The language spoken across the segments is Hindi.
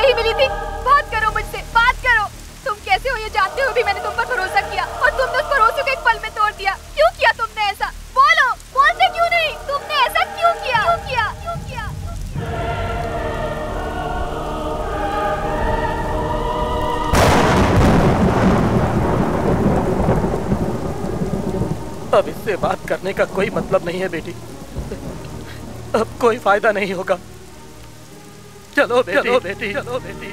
नहीं मिली थी। बात करो मुझसे, बात करो। तुम कैसे हो ये जानते हो भी मैंने तुम पर भरोसा किया और तुमने उस भरोसे को एक पल में तोड़ दिया। क्यों किया तुमने ऐसा? बोलो, बोलते क्यों नहीं? तुमने ऐसा क्यों किया? क्यों किया? क्यों किया? अब इससे बात करने का कोई मतलब नहीं है बेटी। अब कोई फायदा नहीं होगा। चलो बेटी, चलो बेटी, चलो बेटी।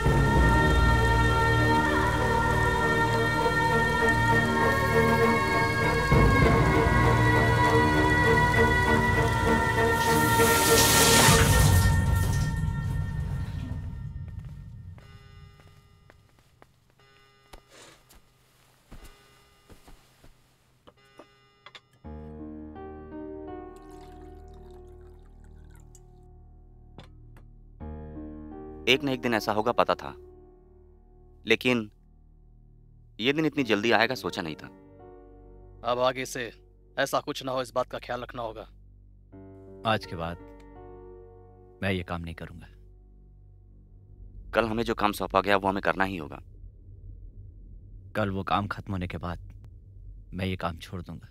एक न एक दिन ऐसा होगा पता था, लेकिन ये दिन इतनी जल्दी आएगा सोचा नहीं था। अब आगे से ऐसा कुछ ना हो, इस बात का ख्याल रखना होगा। आज के बाद मैं ये काम नहीं करूंगा। कल हमें जो काम सौंपा गया वो हमें करना ही होगा। कल वो काम खत्म होने के बाद मैं ये काम छोड़ दूंगा।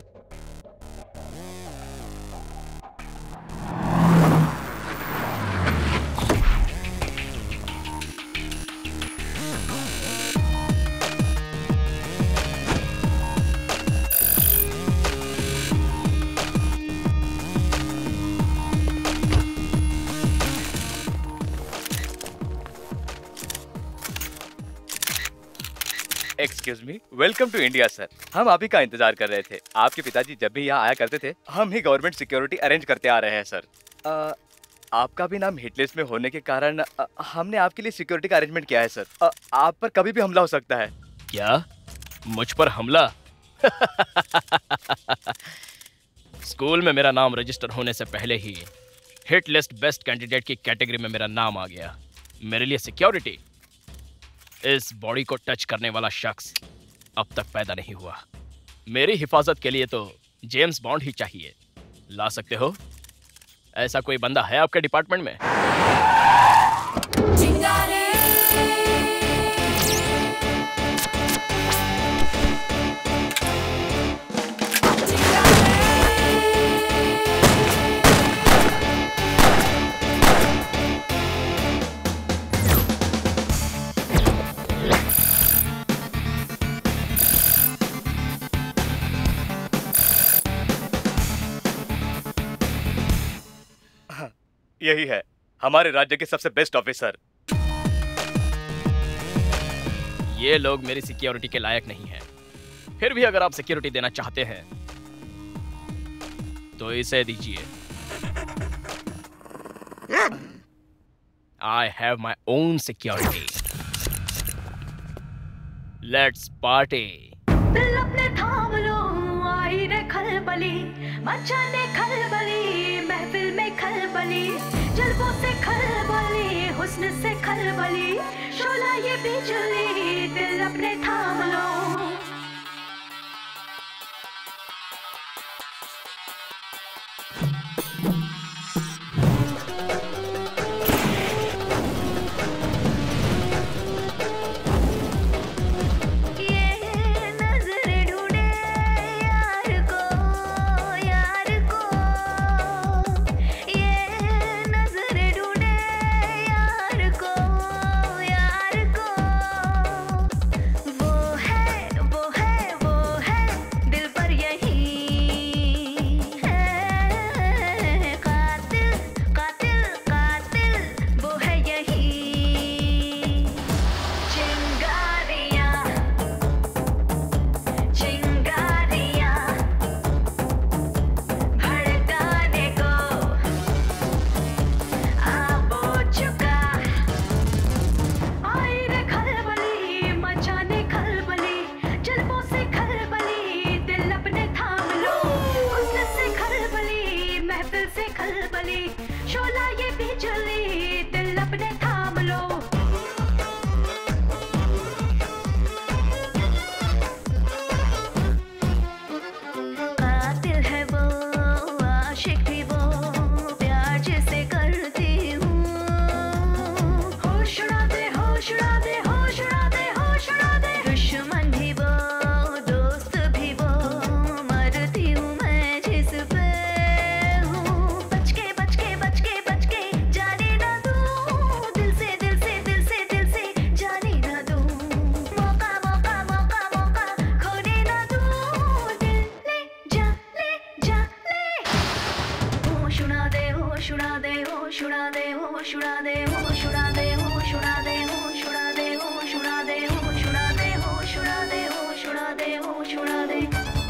Excuse me, welcome to India sir. हम आप ही का इंतजार कर रहे थे। आपके पिताजी जब भी यहाँ आया करते थे, हम ही गवर्नमेंट सिक्योरिटी अरेंज करते आ रहे हैं सर। आपका भी नाम हिट लिस्ट में होने के कारण हमने आपके लिए सिक्योरिटी का अरेंजमेंट किया है सर। आप पर कभी भी हमला हो सकता है। क्या? मुझ पर हमला? स्कूल में मेरा नाम रजिस्टर होने से पहले ही हिट लिस्ट बेस्ट कैंडिडेट की कैटेगरी में मेरा नाम आ गया। मेरे लिए सिक्योरिटी? इस बॉडी को टच करने वाला शख्स अब तक पैदा नहीं हुआ। मेरी हिफाजत के लिए तो जेम्स बॉन्ड ही चाहिए। ला सकते हो? ऐसा कोई बंदा है आपके डिपार्टमेंट में? यही है हमारे राज्य के सबसे बेस्ट ऑफिसर। ये लोग मेरी सिक्योरिटी के लायक नहीं हैं। फिर भी अगर आप सिक्योरिटी देना चाहते हैं तो इसे दीजिए। I have my own security. Let's party. दिल अपने थाम लो, आई रे खलबली, मचाने खलबली, महफिल में खलबली, जल्बों से खलबली, हुस्न से खलबली, शोला ये बिजली, दिल अपने थाम लो। वो है उड़ा दे, होश उड़ा दे, होश उड़ा दे, होश उड़ा दे, होश उड़ा दे, होश उड़ा दे, होश उड़ा दे, होश उड़ा दे, होश उड़ा दे, होश उड़ा दे।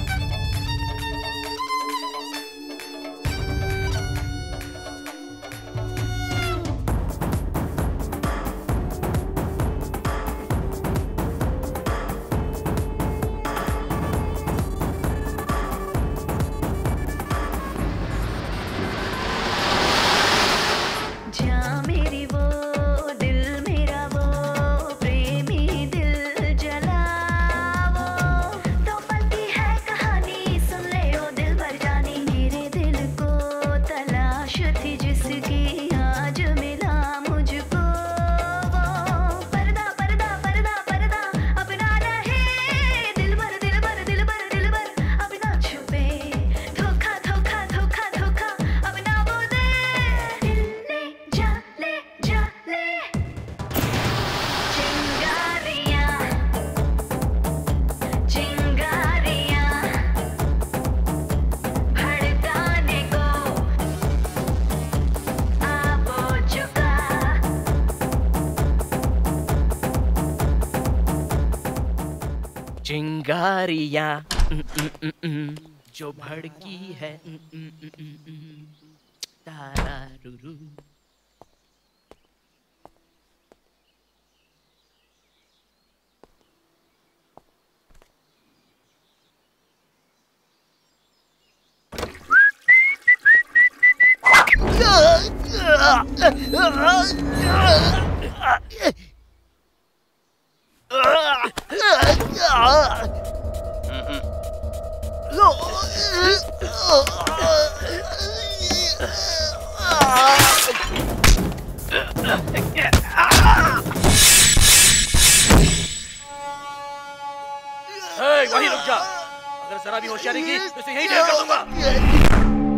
जा मेरी वो दिल मेरा वो प्रेमी दिल जला वो तो पल की है कहानी सुन ले ओ दिल भर जानी मेरे दिल को तलाश थी जिसकी आज मिला मुझको वो पर्दा पर्दा पर्दा पर्दा अपना रहे दिल भर दिल भर दिल भर दिल भर अपना छुपे धोखा धोखा धोखा धोखा अपना वो दे दिल ले जा ले जा ले चिंगारियां चिंगारियां भड़काने को आप हो चुका चिंगारियां जो भड़की है तारारुरु। वहीं रुक जा। अगर जरा भी होशियारी की तो इसे यहीं ढेर कर दूंगा।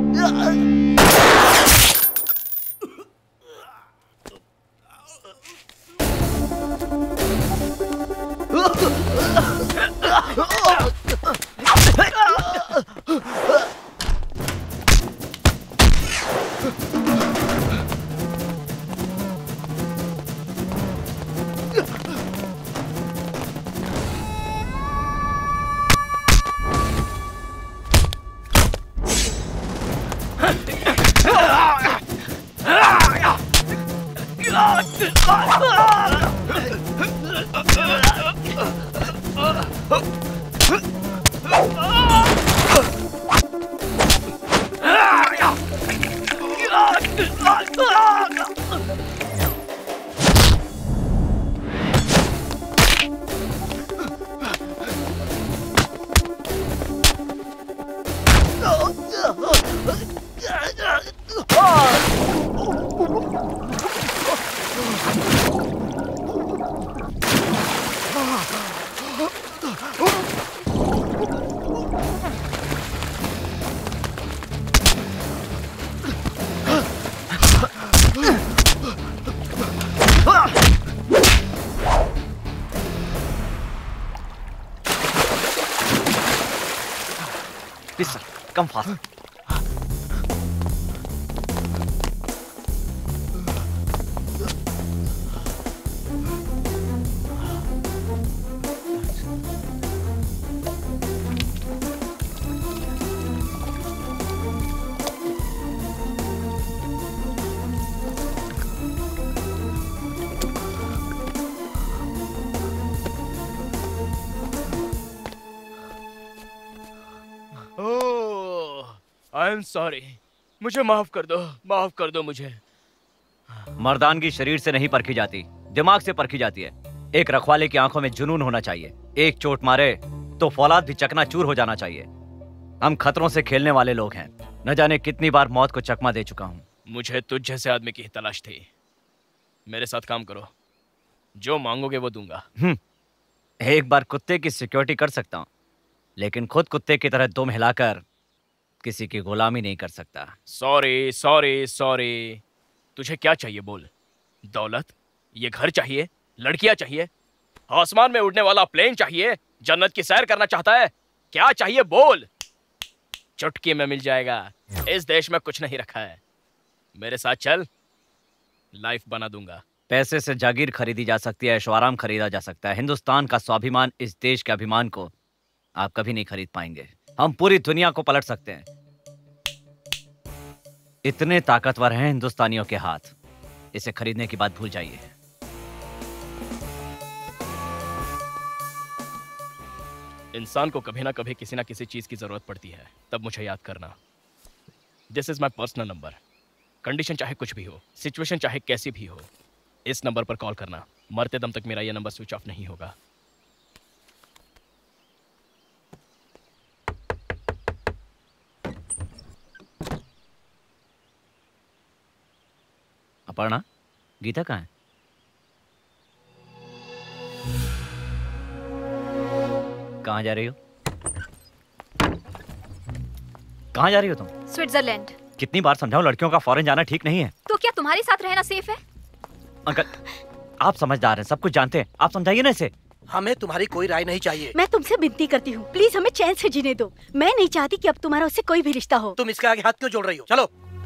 Please, sir, come fast. I am sorry, मुझे माफ कर दो मुझे। मर्दानगी शरीर से नहीं परखी जाती, दिमाग से परखी जाती है। एक रखवाले की आंखों में जुनून होना चाहिए। एक चोट मारे तो फौलाद भी चकनाचूर हो जाना चाहिए। हम खतरों से खेलने वाले लोग हैं। न जाने कितनी बार मौत को चकमा दे चुका हूं। मुझे तुझ जैसे आदमी की तलाश थी। मेरे साथ काम करो, जो मांगोगे वो दूंगा। एक बार कुत्ते की सिक्योरिटी कर सकता हूं, लेकिन खुद कुत्ते की तरह दुम हिलाकर किसी की गुलामी नहीं कर सकता। Sorry sorry sorry. तुझे क्या चाहिए बोल? दौलत? ये घर चाहिए? लड़कियां चाहिए? आसमान में उड़ने वाला प्लेन चाहिए? जन्नत की सैर करना चाहता है? क्या चाहिए बोल? चुटकी में मिल जाएगा। इस देश में कुछ नहीं रखा है। मेरे साथ चल, लाइफ बना दूंगा। पैसे से जागीर खरीदी जा सकती है, ऐशो आराम खरीदा जा सकता है। हिंदुस्तान का स्वाभिमान, इस देश के अभिमान को आप कभी नहीं खरीद पाएंगे। हम पूरी दुनिया को पलट सकते हैं। इतने ताकतवर हैं हिंदुस्तानियों के हाथ। इसे खरीदने की बात भूल जाइए। इंसान को कभी ना कभी किसी ना किसी चीज की जरूरत पड़ती है, तब मुझे याद करना। This is my personal number. Condition चाहे कुछ भी हो, सिचुएशन चाहे कैसी भी हो, इस नंबर पर कॉल करना। मरते दम तक मेरा यह नंबर स्विच ऑफ नहीं होगा। अपर्णा, गीता कहाँ है? कहाँ जा रही हो? कहाँ जा रही हो तुम? स्विट्जरलैंड। कितनी बार समझाऊं, लड़कियों का फॉरेन जाना ठीक नहीं है। तो क्या तुम्हारे साथ रहना सेफ है? अंकल, आप समझदार हैं, सब कुछ जानते हैं, आप समझाइए ना इसे। हमें तुम्हारी कोई राय नहीं चाहिए। मैं तुमसे विनती करती हूँ, प्लीज हमें चैन से जीने दो। मैं नहीं चाहती कि अब तुम्हारा उससे कोई भी रिश्ता हो। तुम इसके आगे हाथ क्यों जोड़ रही हो? चलो।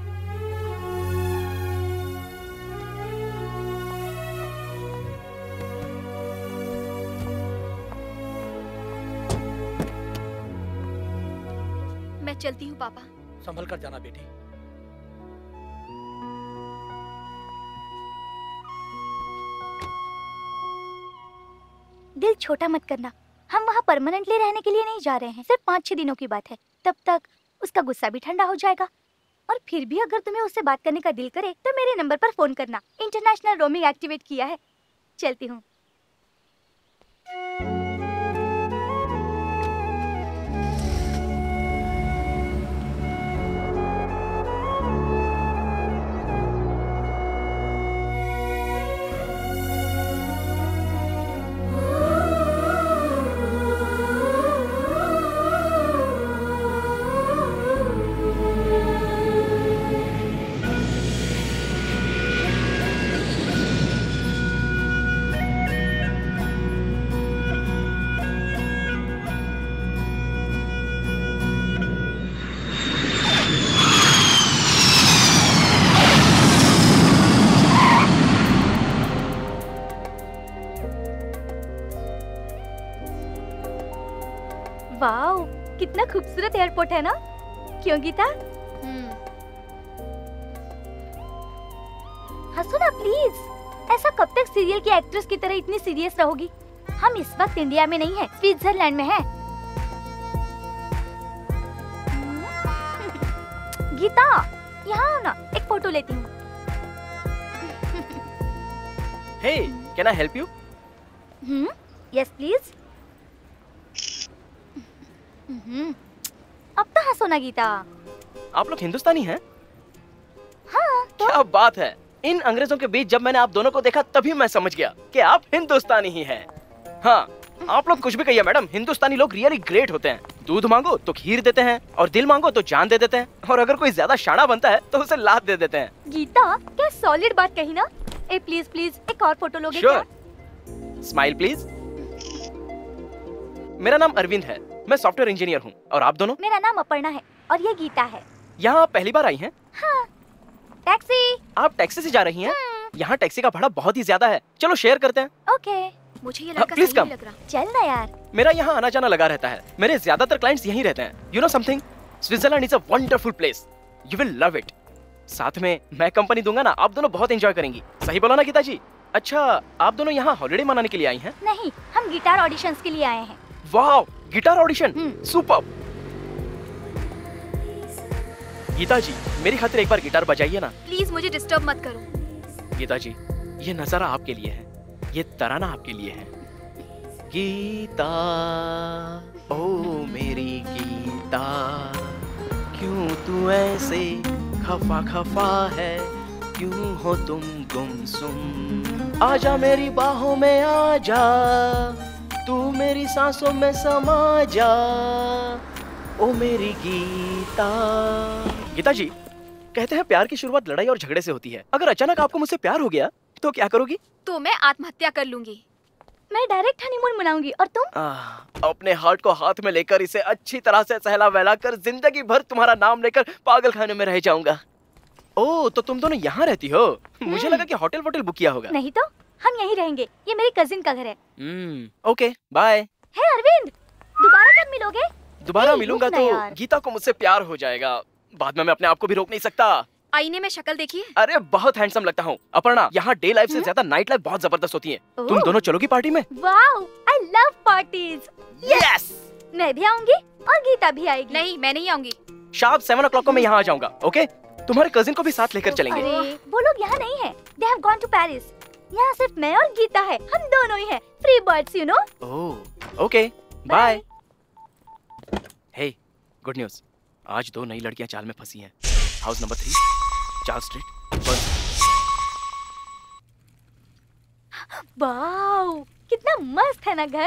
मैं चलती हूँ पापा। संभल कर जाना बेटी। दिल छोटा मत करना, हम वहाँ परमानेंटली रहने के लिए नहीं जा रहे हैं, सिर्फ 5-6 दिनों की बात है। तब तक उसका गुस्सा भी ठंडा हो जाएगा। और फिर भी अगर तुम्हें उससे बात करने का दिल करे तो मेरे नंबर पर फोन करना। इंटरनेशनल रोमिंग एक्टिवेट किया है। चलती हूँ। वाओ, कितना खूबसूरत एयरपोर्ट है ना? क्यों गीता? हंसो ना प्लीज। ऐसा कब तक सीरियल की एक्ट्रेस की तरह इतनी सीरियस रहोगी? हम इस वक्त इंडिया में नहीं है, स्विट्जरलैंड में है। गीता, यहाँ आओ ना, एक फोटो लेती हूँ। Hey, can I help you? Yes please. अब तो हंसो ना गीता। आप लोग हिंदुस्तानी हैं? हाँ तो? क्या बात है। इन अंग्रेजों के बीच जब मैंने आप दोनों को देखा तभी मैं समझ गया कि आप हिंदुस्तानी ही हैं। हाँ, आप लोग कुछ भी कहिए मैडम, हिंदुस्तानी लोग रियली ग्रेट होते हैं। दूध मांगो तो खीर देते हैं, और दिल मांगो तो जान दे देते हैं, और अगर कोई ज्यादा शाना बनता है तो उसे लात दे देते हैं। गीता, क्या सॉलिड बात कही ना। ए प्लीज प्लीज, एक और फोटो लोगे क्या? Smile please. मेरा नाम अरविंद है, मैं सॉफ्टवेयर इंजीनियर हूँ। और आप दोनों? मेरा नाम अपर्णा है और ये गीता है। यहाँ आप पहली बार आई हैं? हाँ। टैक्सी। आप टैक्सी से जा रही हैं? यहाँ टैक्सी का भाड़ा बहुत ही ज्यादा है, चलो शेयर करते हैं। ओके। मुझे ये लड़का प्लीज सही कम। नहीं लग रहा। चल ना यार। मेरा यहाँ आना जाना लगा रहता है, मेरे ज्यादातर क्लाइंट्स यहीं रहते हैं। You know something, Switzerland is a wonderful place, you will love it. साथ में मैं कंपनी दूंगा ना, आप दोनों बहुत एंजॉय करेंगी। सही बोला ना गीता जी? अच्छा, आप दोनों यहाँ हॉलिडे मनाने के लिए आई हैं? नहीं, हम गिटार ऑडिशंस के लिए आए हैं। वाह, guitar audition, superb. Geeta ji, मेरी खातिर एक बार गिटार बजाइए ना। प्लीज मुझे डिस्टर्ब मत करो। गीता जी, ये नजारा आपके लिए है, ये तराना आपके लिए है। गीता, ओ मेरी गीता, क्यों तू ऐसे खफा खफा है, क्यों हो तुम गुमसुम? आजा मेरी बाहों में आजा, तू मेरी सांसों में समा जा, ओ मेरी गीता। गीता जी, कहते हैं प्यार की शुरुआत लड़ाई और झगड़े से होती है। अगर अचानक आपको मुझसे प्यार हो गया तो क्या करोगी? तो मैं आत्महत्या कर लूंगी। मैं डायरेक्ट हनीमून मनाऊंगी। और तुम? अपने हार्ट को हाथ में लेकर इसे अच्छी तरह से सहला वहला कर जिंदगी भर तुम्हारा नाम लेकर पागल खाने में रह जाऊंगा। ओह, तो तुम दोनों यहाँ रहती हो? मुझे लगा कि होटल बुक किया होगा। नहीं तो, हम यहीं रहेंगे। ये मेरी कजिन का घर है। Okay, bye. हे अरविंद, दोबारा कब मिलोगे? दोबारा मिलूंगा तो गीता को मुझसे प्यार हो जाएगा। बाद में मैं अपने आप को भी रोक नहीं सकता। आईने में शक्ल देखिए। अरे बहुत हैंडसम लगता हूँ। अपर्णा, यहाँ डे लाइफ से ज्यादा नाइट लाइफ बहुत जबरदस्त होती है। तुम दोनों चलोगी पार्टी में? Wow, I love parties. Yes, मैं भी आऊंगी और गीता भी आएगी। नहीं, मैं नहीं आऊंगी। शार्प 7 o'clock को मैं यहाँ आ जाऊंगा। ओके, तुम्हारे कजिन को भी साथ लेकर चलेंगे। अरे वो लोग यहाँ नहीं है, they have gone to Paris. यहाँ सिर्फ मैं और गीता है, हम दोनों ही हैं, free birds you know. Oh, okay, bye. Hey, good news, आज 2 नई लड़कियां चाल में फंसी हैं। House number 3, Charles Street, Bern. Wow, कितना मस्त है ना घर।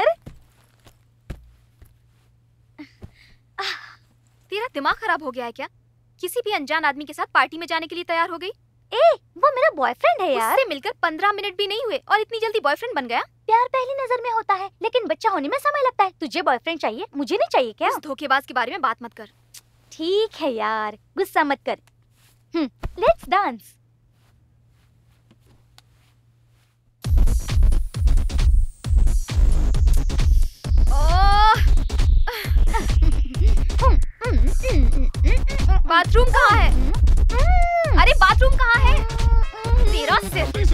तेरा दिमाग खराब हो गया है क्या? किसी भी अनजान आदमी के साथ पार्टी में जाने के लिए तैयार हो गई? ए, वो मेरा बॉयफ्रेंड है यार। उससे मिलकर 15 मिनट भी नहीं हुए और इतनी जल्दी बॉयफ्रेंड बन गया? प्यार पहली नजर में होता है, लेकिन बच्चा होने में समय लगता है। तुझे बॉयफ्रेंड चाहिए, मुझे नहीं चाहिए क्या? उस धोखेबाज के बारे में बात मत कर। ठीक है यार, गुस्सा मत कर। Let's dance. बाथरूम कहाँ है? अरे बाथरूम कहाँ है? तेरा सिर।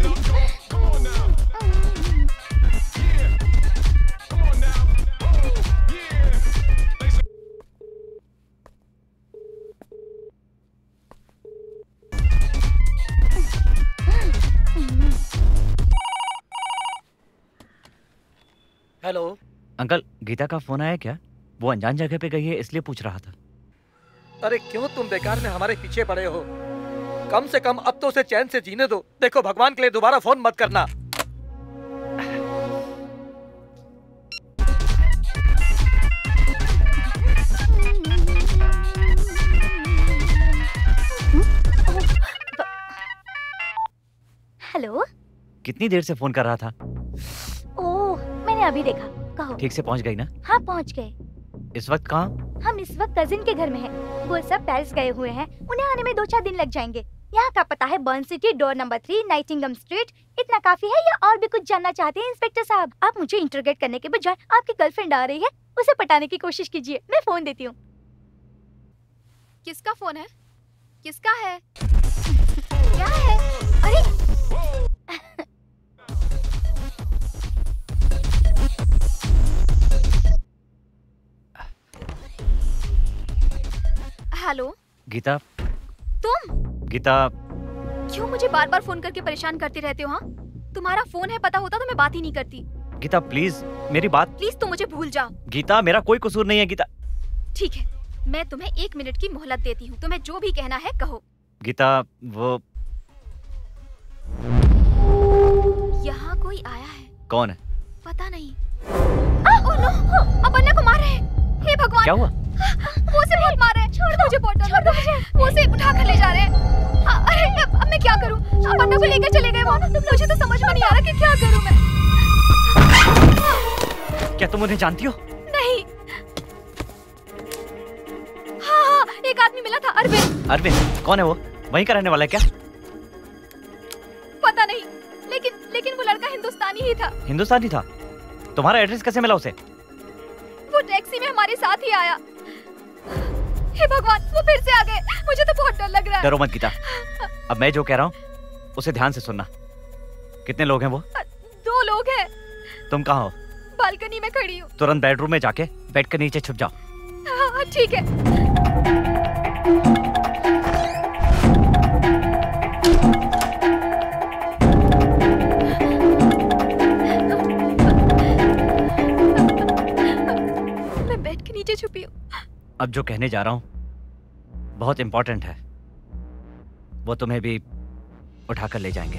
हेलो अंकल, गीता का फोन आया क्या? वो अनजान जगह पे गई है, इसलिए पूछ रहा था। अरे क्यों तुम बेकार में हमारे पीछे पड़े हो? कम से कम अब तो उसे चैन से जीने दो। देखो, भगवान के लिए दोबारा फोन मत करना। हेलो, कितनी देर से फोन कर रहा था? ओह, मैंने अभी देखा। कहो। ठीक से पहुंच गई ना? हाँ, पहुंच गए। इस वक्त कहाँ? हम इस वक्त कजिन के घर में हैं। वो सब पेरिस गए हुए हैं, उन्हें आने में 2-4 दिन लग जाएंगे। यहाँ का पता है बर्न सिटी, डोर नंबर 3, नाइटिंगम स्ट्रीट। इतना काफी है या और भी कुछ जानना चाहते हैं इंस्पेक्टर साहब? आप मुझे इंटरोगेट करने के बजाय आपकी गर्लफ्रेंड आ रही है, उसे पटाने की कोशिश कीजिए। मैं फोन देती हूँ। किसका फोन है? किसका है? क्या है? अरे हेलो गीता। तुम? गीता, क्यों मुझे बार बार फोन करके परेशान करते रहते हो? हाँ, तुम्हारा फोन है, पता होता तो मैं बात ही नहीं करती। गीता प्लीज मेरी बात। प्लीज तुम मुझे भूल जाओ। गीता, मेरा कोई कसूर नहीं है। गीता ठीक है, मैं तुम्हें 1 मिनट की मोहलत देती हूँ। तुम्हें जो भी कहना है कहो। गीता, वो यहाँ कोई आया है। कौन है? पता नहीं। ओह नो, अपर्णा को मार रहे हैं। हे भगवान, क्या हुआ? वो उसे बहुत मार रहे हैं। छोड़ दो मुझे, बहुत डर लग रहा है। वो उसे उठा कर ले जा रहे हैं। अरे अब मैं क्या करूं? अपर्णा को लेकर चले गए वो। मुझे तो समझ में नहीं आ रहा कि क्या करूं मैं। क्या तुम उन्हें जानती हो? नहीं। हाँ, एक आदमी मिला था, अरविंद। अरविंद कौन है? वो वहीं का रहने वाला है क्या? पता नहीं, लेकिन वो लड़का हिंदुस्तानी ही था। हिंदुस्तानी था? तुम्हारा एड्रेस कैसे मिला उसे? वो टैक्सी में हमारे साथ ही आया। हे भगवान, वो फिर से आ गए। मुझे तो बहुत डर लग रहा है। डरो मत गीता, अब मैं जो कह रहा हूँ उसे ध्यान से सुनना। कितने लोग हैं वो? 2 लोग हैं। तुम कहाँ हो? बालकनी में खड़ी हूँ। तुरंत बेडरूम में जाके बेड के नीचे छुप जाओ। हाँ, ठीक है। मैं बेड के नीचे छुपी हूँ। अब जो कहने जा रहा हूँ बहुत इंपॉर्टेंट है। वो तुम्हें भी उठाकर ले जाएंगे।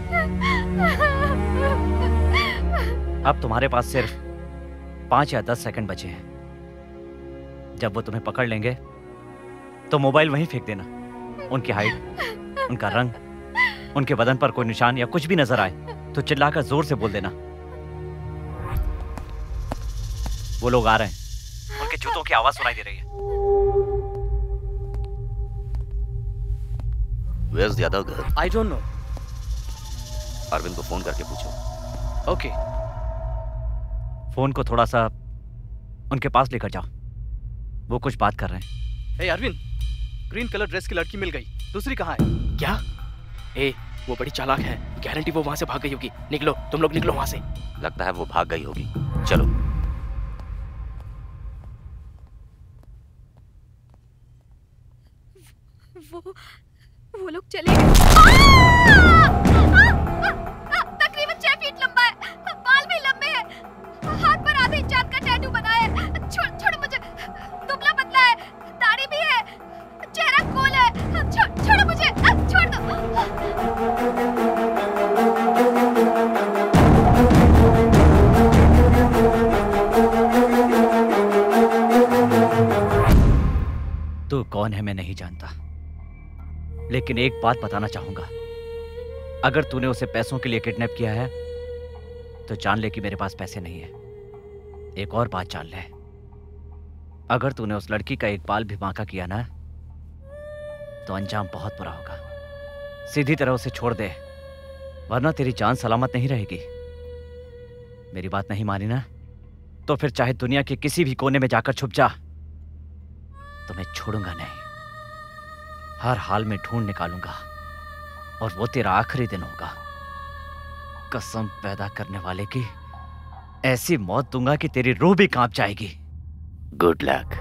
अब तुम्हारे पास सिर्फ 5 या 10 सेकंड बचे हैं। जब वो तुम्हें पकड़ लेंगे तो मोबाइल वहीं फेंक देना। उनकी हाइट, उनका रंग, उनके बदन पर कोई निशान या कुछ भी नजर आए तो चिल्लाकर जोर से बोल देना, वो लोग आ रहे हैं। उनके जूतों की आवाज सुनाई दे रही है। Where's the other girl? I don't know. Arvind को फोन करके पूछो। Okay. फोन को थोड़ा सा उनके पास लेकर जाओ, वो कुछ बात कर रहे हैं। Hey Arvind, green colour dress की लड़की मिल गई, दूसरी कहाँ है? क्या? ए, वो बड़ी चालाक है, गारंटी वो वहां से भाग गई होगी। निकलो, तुम लोग निकलो वहां से। लगता है वो भाग गई होगी, चलो। वो लोग चले गए। तकरीबन 6 फीट लंबा है, बाल भी लंबे हैं, हाथ पर आधे चांद का टैटू बना है। छोड़ो मुझे, दुबला पतला है, दाढ़ी भी है, चेहरा गोल है। छोड़ो मुझे, छोड़ दो। तू कौन है मैं नहीं जानता, लेकिन एक बात बताना चाहूंगा। अगर तूने उसे पैसों के लिए किडनैप किया है तो जान ले कि मेरे पास पैसे नहीं है। एक और बात जान ले, अगर तूने उस लड़की का एक बाल भी बांका किया ना तो अंजाम बहुत बुरा होगा। सीधी तरह उसे छोड़ दे, वरना तेरी जान सलामत नहीं रहेगी। मेरी बात नहीं मानी ना तो फिर चाहे दुनिया के किसी भी कोने में जाकर छुप जा, तो मैं छोड़ूंगा नहीं। हर हाल में ढूंढ निकालूंगा और वो तेरा आखिरी दिन होगा। कसम पैदा करने वाले की, ऐसी मौत दूंगा कि तेरी रूह भी कांप जाएगी। Good luck.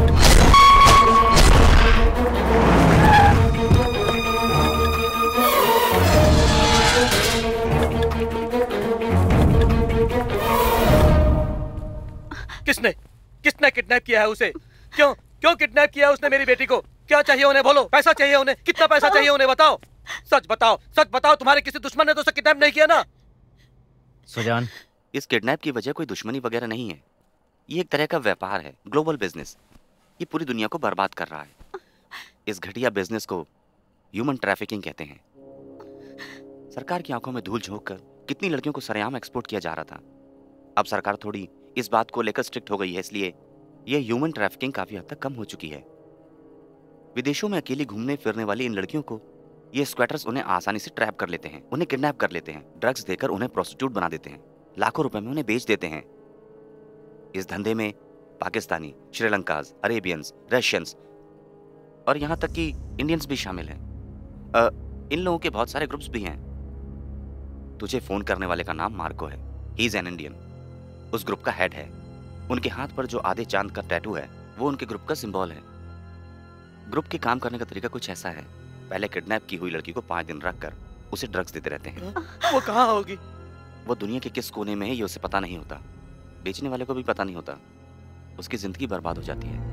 किसने किडनैप किया है उसे? क्यों किडनैप किया उसने मेरी बेटी को? क्या चाहिए उन्हें? बोलो, पैसा चाहिए उन्हें? कितना पैसा चाहिए उन्हें? बताओ, सच बताओ, तुम्हारे किसी दुश्मन ने तो उसे किडनैप नहीं किया ना? सुजान, इस किडनैप की वजह कोई दुश्मनी वगैरह नहीं है। ये एक तरह का व्यापार है, ग्लोबल बिजनेस। ये पूरी दुनिया को बर्बाद कर रहा है। इस घटिया बिजनेस को ह्यूमन ट्रैफिकिंग कहते हैं। सरकार की आंखों में धूल झोंक कर कितनी लड़कियों को सरेआम एक्सपोर्ट किया जा रहा था। अब सरकार थोड़ी इस बात को लेकर स्ट्रिक्ट हो गई है, इसलिए ये ह्यूमन ट्रैफिकिंग काफी हद तक कम हो चुकी है। विदेशों में अकेली घूमने फिरने वाली इन लड़कियों को ये स्क्वैटर्स उन्हें आसानी से ट्रैप कर लेते हैं, उन्हें किडनैप कर लेते हैं, ड्रग्स देकर उन्हें प्रोस्टिट्यूट बना देते हैं, लाखों रुपए में उन्हें बेच देते हैं। इस धंधे में पाकिस्तानी, श्रीलंकाज, अरेबियंस, रशियंस और यहाँ तक कि इंडियंस भी शामिल हैं। इन लोगों के बहुत सारे ग्रुप्स भी हैं। तुझे फोन करने वाले का नाम मार्को है। ही इज एन इंडियन, उस ग्रुप का हेड है। उनके हाथ पर जो आधे चांद का टैटू है वो उनके ग्रुप का सिंबल है। ग्रुप के काम करने का तरीका कुछ ऐसा है, पहले किडनैप की हुई लड़की को 5 दिन रखकर उसे ड्रग्स देते रहते हैं। वो कहाँ होगी? वो दुनिया के किस कोने में है ये उसे पता नहीं होता, बेचने वाले को भी पता नहीं होता। उसकी जिंदगी बर्बाद हो जाती है।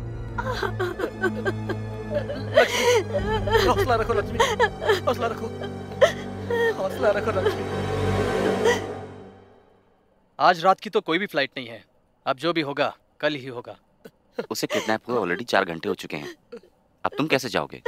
हौसला रखो लक्ष्मी, हौसला रखो, हौसला रखो लक्ष्मी। आज रात की तो कोई भी फ्लाइट नहीं है। अब जो भी होगा कल ही होगा। उसे किडनैप हुए ऑलरेडी 4 घंटे हो चुके हैं। अब तुम कैसे जाओगे?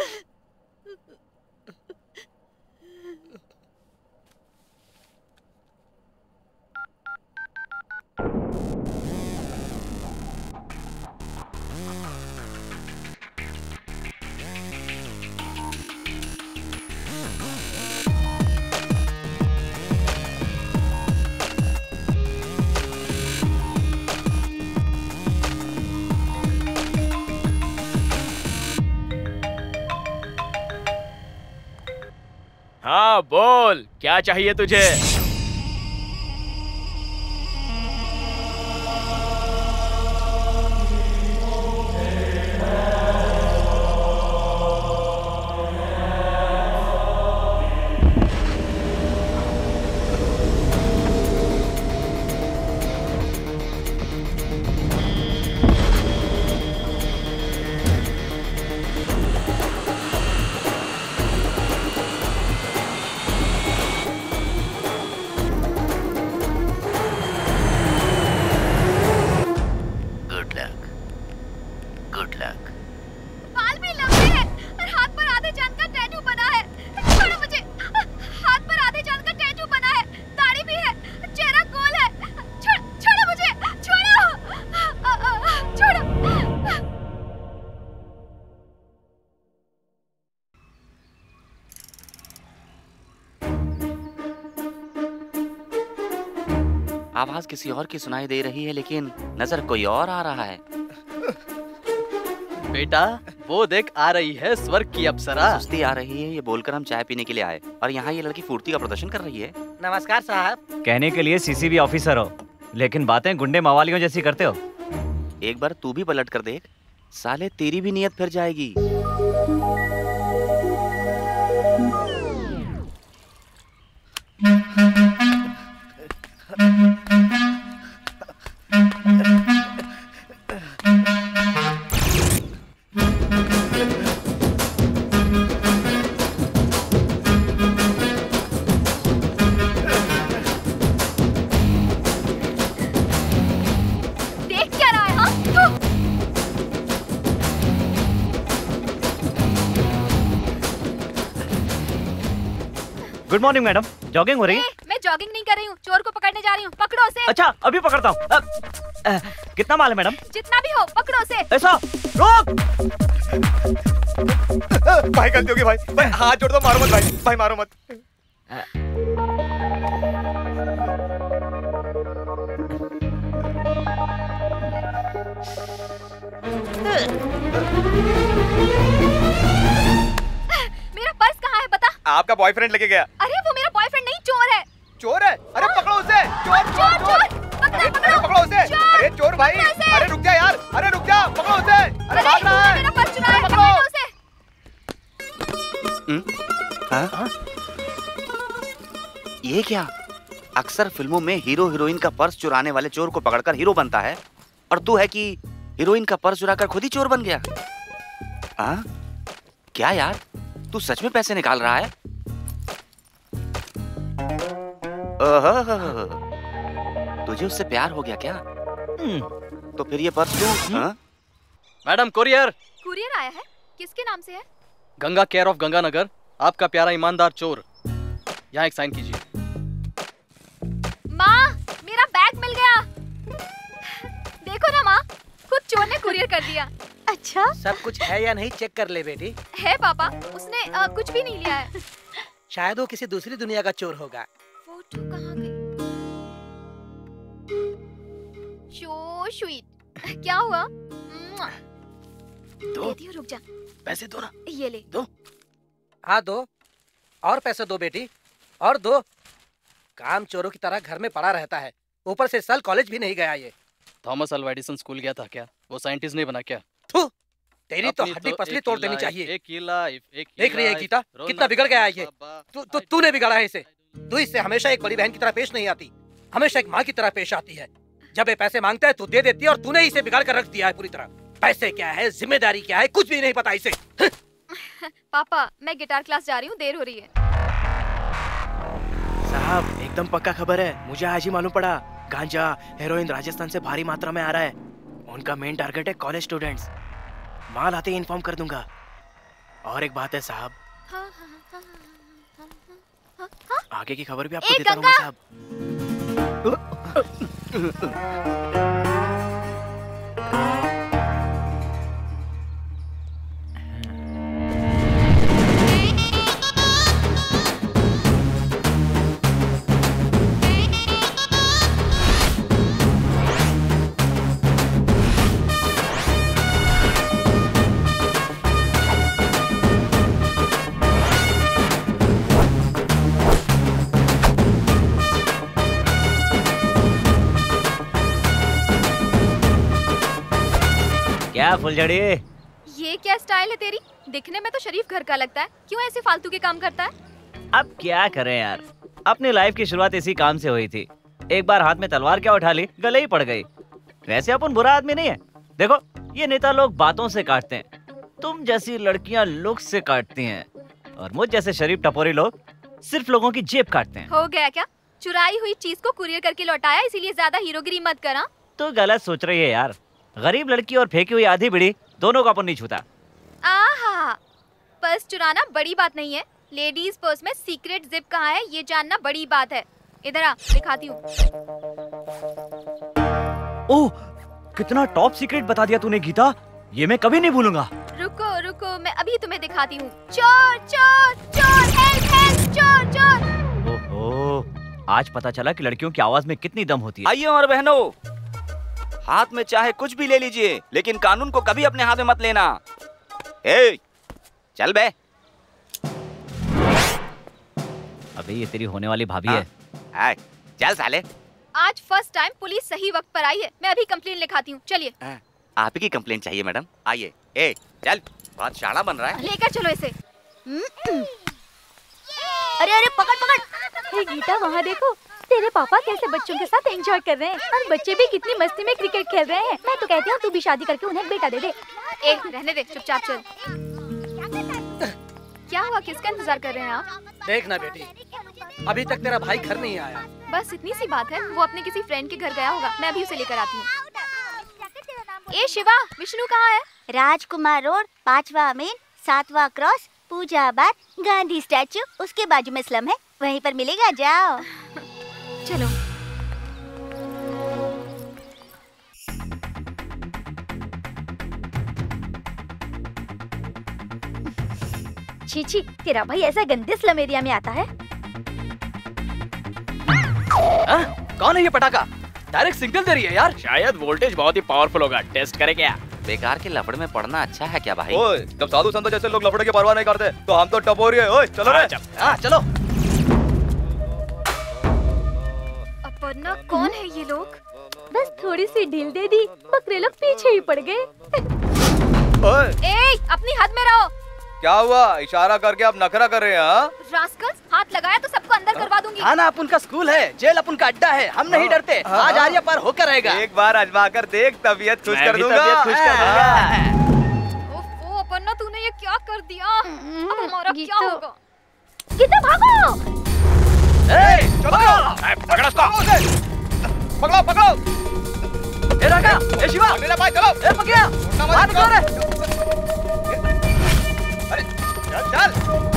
हाँ बोल, क्या चाहिए तुझे? आवाज किसी और की सुनाई दे रही है, लेकिन नजर कोई और आ रहा है। बेटा वो देख आ रही है स्वर्ग की अप्सरा। सुस्ती आ रही है ये बोलकर हम चाय पीने के लिए आए, और यहाँ ये लड़की फुर्ती का प्रदर्शन कर रही है। नमस्कार साहब। कहने के लिए सीसीबी ऑफिसर हो, लेकिन बातें गुंडे मवालियों जैसी करते हो। एक बार तू भी पलट कर देख, साले तेरी भी नियत फिर जाएगी। देख क्या रहा है? हाँ तू गुड मॉर्निंग मैडम, जॉगिंग हो रही है? मैं जॉगिंग नहीं कर रही हूँ, चोर को पकड़ने जा रही हूँ। पकड़ो उसे। अच्छा अभी पकड़ता हूँ। कितना माल है मैडम? जितना भी हो पकड़ो उसे। ऐसा रोक। भाई गलती होगी भाई, भाई हाथ जोड़ दो, मारो मत भाई, भाई मारो मत। मेरा पर्स कहाँ है बता? आपका बॉयफ्रेंड लेके गया। अरे वो मेरा बॉयफ्रेंड नहीं, चोर है। चोर है? अरे पकड़ो उसे। चोर चोर चोर। अरे पकड़ो उसे। अरे चोर भाई, अरे रुक जा यार, अरे रुक जा, पकड़ो उसे। अरे भाग रहा है। मेरा पर्स चुराया, पकड़ो उसे। हाँ? ये क्या? अक्सर फिल्मों में हीरो हीरोइन का पर्स चुराने वाले चोर को पकड़कर हीरो बनता है, और तू है कि हीरोइन का पर्स चुराकर खुद ही चोर बन गया। हाँ? क्या यार, तू सच में पैसे निकाल रहा है? ओहो, तुझे उससे प्यार हो गया क्या? तो फिर ये पर्स तू? हाँ? Madam courier. कुरियर आया है? किसके नाम से है? गंगा केयर ऑफ गंगानगर, आपका प्यारा ईमानदार चोर। यहाँ एक साइन कीजिए। माँ, मेरा बैग मिल गया। देखो ना माँ, खुद चोर ने कुरियर कर दिया। अच्छा, सब कुछ है या नहीं चेक कर ले बेटी। है पापा, उसने कुछ भी नहीं लिया है। शायद वो किसी दूसरी दुनिया का चोर होगा। फोटो कहाँ गई? So sweet। क्या हुआ? दो। दे दियो, रुक जा। पैसे दो ना। ये ले। दो। हाँ दो। और पैसे दो बेटी, और दो। काम चोरों की तरह घर में पड़ा रहता है, ऊपर से साल कॉलेज भी नहीं गया ये। थॉमस अल्वा एडिसन स्कूल गया था क्या? वो साइंटिस्ट नहीं बना क्या? थू, तेरी तो हड्डी पसली तोड़ देनी चाहिए। एक ही लाइफ, देख रही है गीता, कितना बिगड़ गया है ये। तूने बिगाड़ा है इसे। तू इससे हमेशा एक बड़ी बहन की तरह पेश नहीं आती, हमेशा एक माँ की तरह पेश आती है। जब ये पैसे मांगता है तू दे देती है, और तूने इसे बिगाड़ कर रख दिया है पूरी तरह। पैसे क्या है, जिम्मेदारी क्या है, कुछ भी नहीं पता इसे। पापा, मैं गिटार क्लास जा रही हूँ, देर हो रही है। साहब एकदम पक्का खबर है, मुझे आज ही मालूम पड़ा। गांजा हेरोइन राजस्थान से भारी मात्रा में आ रहा है। उनका मेन टारगेट है कॉलेज स्टूडेंट्स। माल आते ही इन्फॉर्म कर दूंगा। और एक बात है साहब, आगे की खबर भी आपको देता रहूंगा साहब। क्या फुलझड़ी? ये क्या स्टाइल है तेरी? दिखने में तो शरीफ घर का लगता है, क्यों ऐसे फालतू के काम करता है? अब क्या करें यार, अपनी लाइफ की शुरुआत इसी काम से हुई थी। एक बार हाथ में तलवार क्या उठा ली, गले ही पड़ गई। वैसे अपन बुरा आदमी नहीं है। देखो ये नेता लोग बातों से काटते हैं, तुम जैसी लड़कियां लुक से काटती हैं, और मुझ जैसे शरीफ टपोरी लोग सिर्फ लोगों की जेब काटते हैं। हो गया क्या? चुराई हुई चीज को कुरियर करके लौटाया, इसीलिए ज्यादा हीरोगिरी मत करा। तो गलत सोच रही है यार। गरीब लड़की और फेंकी हुई आधी बीड़ी दोनों को अपन नहीं छूता। आहा, पर्स चुराना बड़ी बात नहीं है। लेडीज पर्स में सीक्रेट जिप कहाँ है ये जानना बड़ी बात है। इधर आ, दिखाती हूँ। ओह, कितना टॉप सीक्रेट बता दिया तूने गीता, ये मैं कभी नहीं भूलूंगा। रुको रुको, मैं अभी तुम्हें दिखाती हूँ। चोर चोर चोर, हेल्प हेल्प, चोर चोर। ओहो, आज पता चला कि लड़कियों की आवाज में कितनी दम होती है। आइए और बहनों, हाथ में चाहे कुछ भी ले लीजिए, लेकिन कानून को कभी अपने हाथ में मत लेना। ए, चल बे। अबे ये तेरी होने वाली भाभी है। चल साले। आज फर्स्ट टाइम पुलिस सही वक्त पर आई है। मैं अभी कंप्लेन लिखाती हूँ, चलिए। आप ही की कंप्लेंट चाहिए मैडम, आइए। ए चल, बहुत शाना बन रहा है। लेकर चलो इसे। अरे अरे पकड़ पकड़। हे गीता, वहाँ देखो, तेरे पापा कैसे बच्चों के साथ एंजॉय कर रहे हैं और बच्चे भी कितनी मस्ती में क्रिकेट खेल रहे हैं। मैं तो कहती हूँ तू भी शादी करके उन्हें एक बेटा दे दे। एक रहने दे, चुपचाप चल। क्या हुआ, किसका इंतजार कर रहे हैं आप? देखना बेटी, अभी तक तेरा भाई घर नहीं आया। बस इतनी सी बात है, वो अपने किसी फ्रेंड के घर गया होगा, मैं अभी उसे लेकर आती हूँ। ए शिवा, विष्णु कहाँ है? राजकुमार रोड, 5वां मेन, 7वां क्रॉस, पूजाबाद, गांधी स्टैचू, उसके बाजू में स्लम है, वहीं पर मिलेगा, जाओ। चलो। छी, तेरा भाई ऐसा गंदे स्लम एरिया में आता है? कौन है ये पटाखा? डायरेक्ट सिग्नल दे रही है यार। शायद वोल्टेज बहुत ही पावरफुल होगा, टेस्ट करें क्या? बेकार के लफड़े में पड़ना अच्छा है क्या भाई? ओए, जब साधु संत जैसे लोग लफड़े की परवाह नहीं करते, तो हम तो टपोरी है। ओए चलो रे। चलो। अपर्णा, कौन है ये लोग? बस थोड़ी सी ढील दे दी, बकरे लोग पीछे ही पड़ गए। ए, अपनी हद में रहो। क्या हुआ, इशारा करके आप नखरा कर रहे हैं? रास्कल्स, हाथ लगाया तो सबको अंदर करवा दूंगी। हाँ ना, अपन का स्कूल है, जेल अपन का अड्डा है, हम नहीं डरते। आज आर्या पार होकर आएगा। एक बार आजमा कर देख, तबीयत खुश कर दूंगा। ओह अपर्णा, तूने ये क्या कर दिया? अब हमारा क्या होगा? गीता भागो! पकड़ो उसको। पकड़ो। ए राका, ए शिवा, मेरा भाई चलो। ए पकड़ा, मार निकाल रे। चल।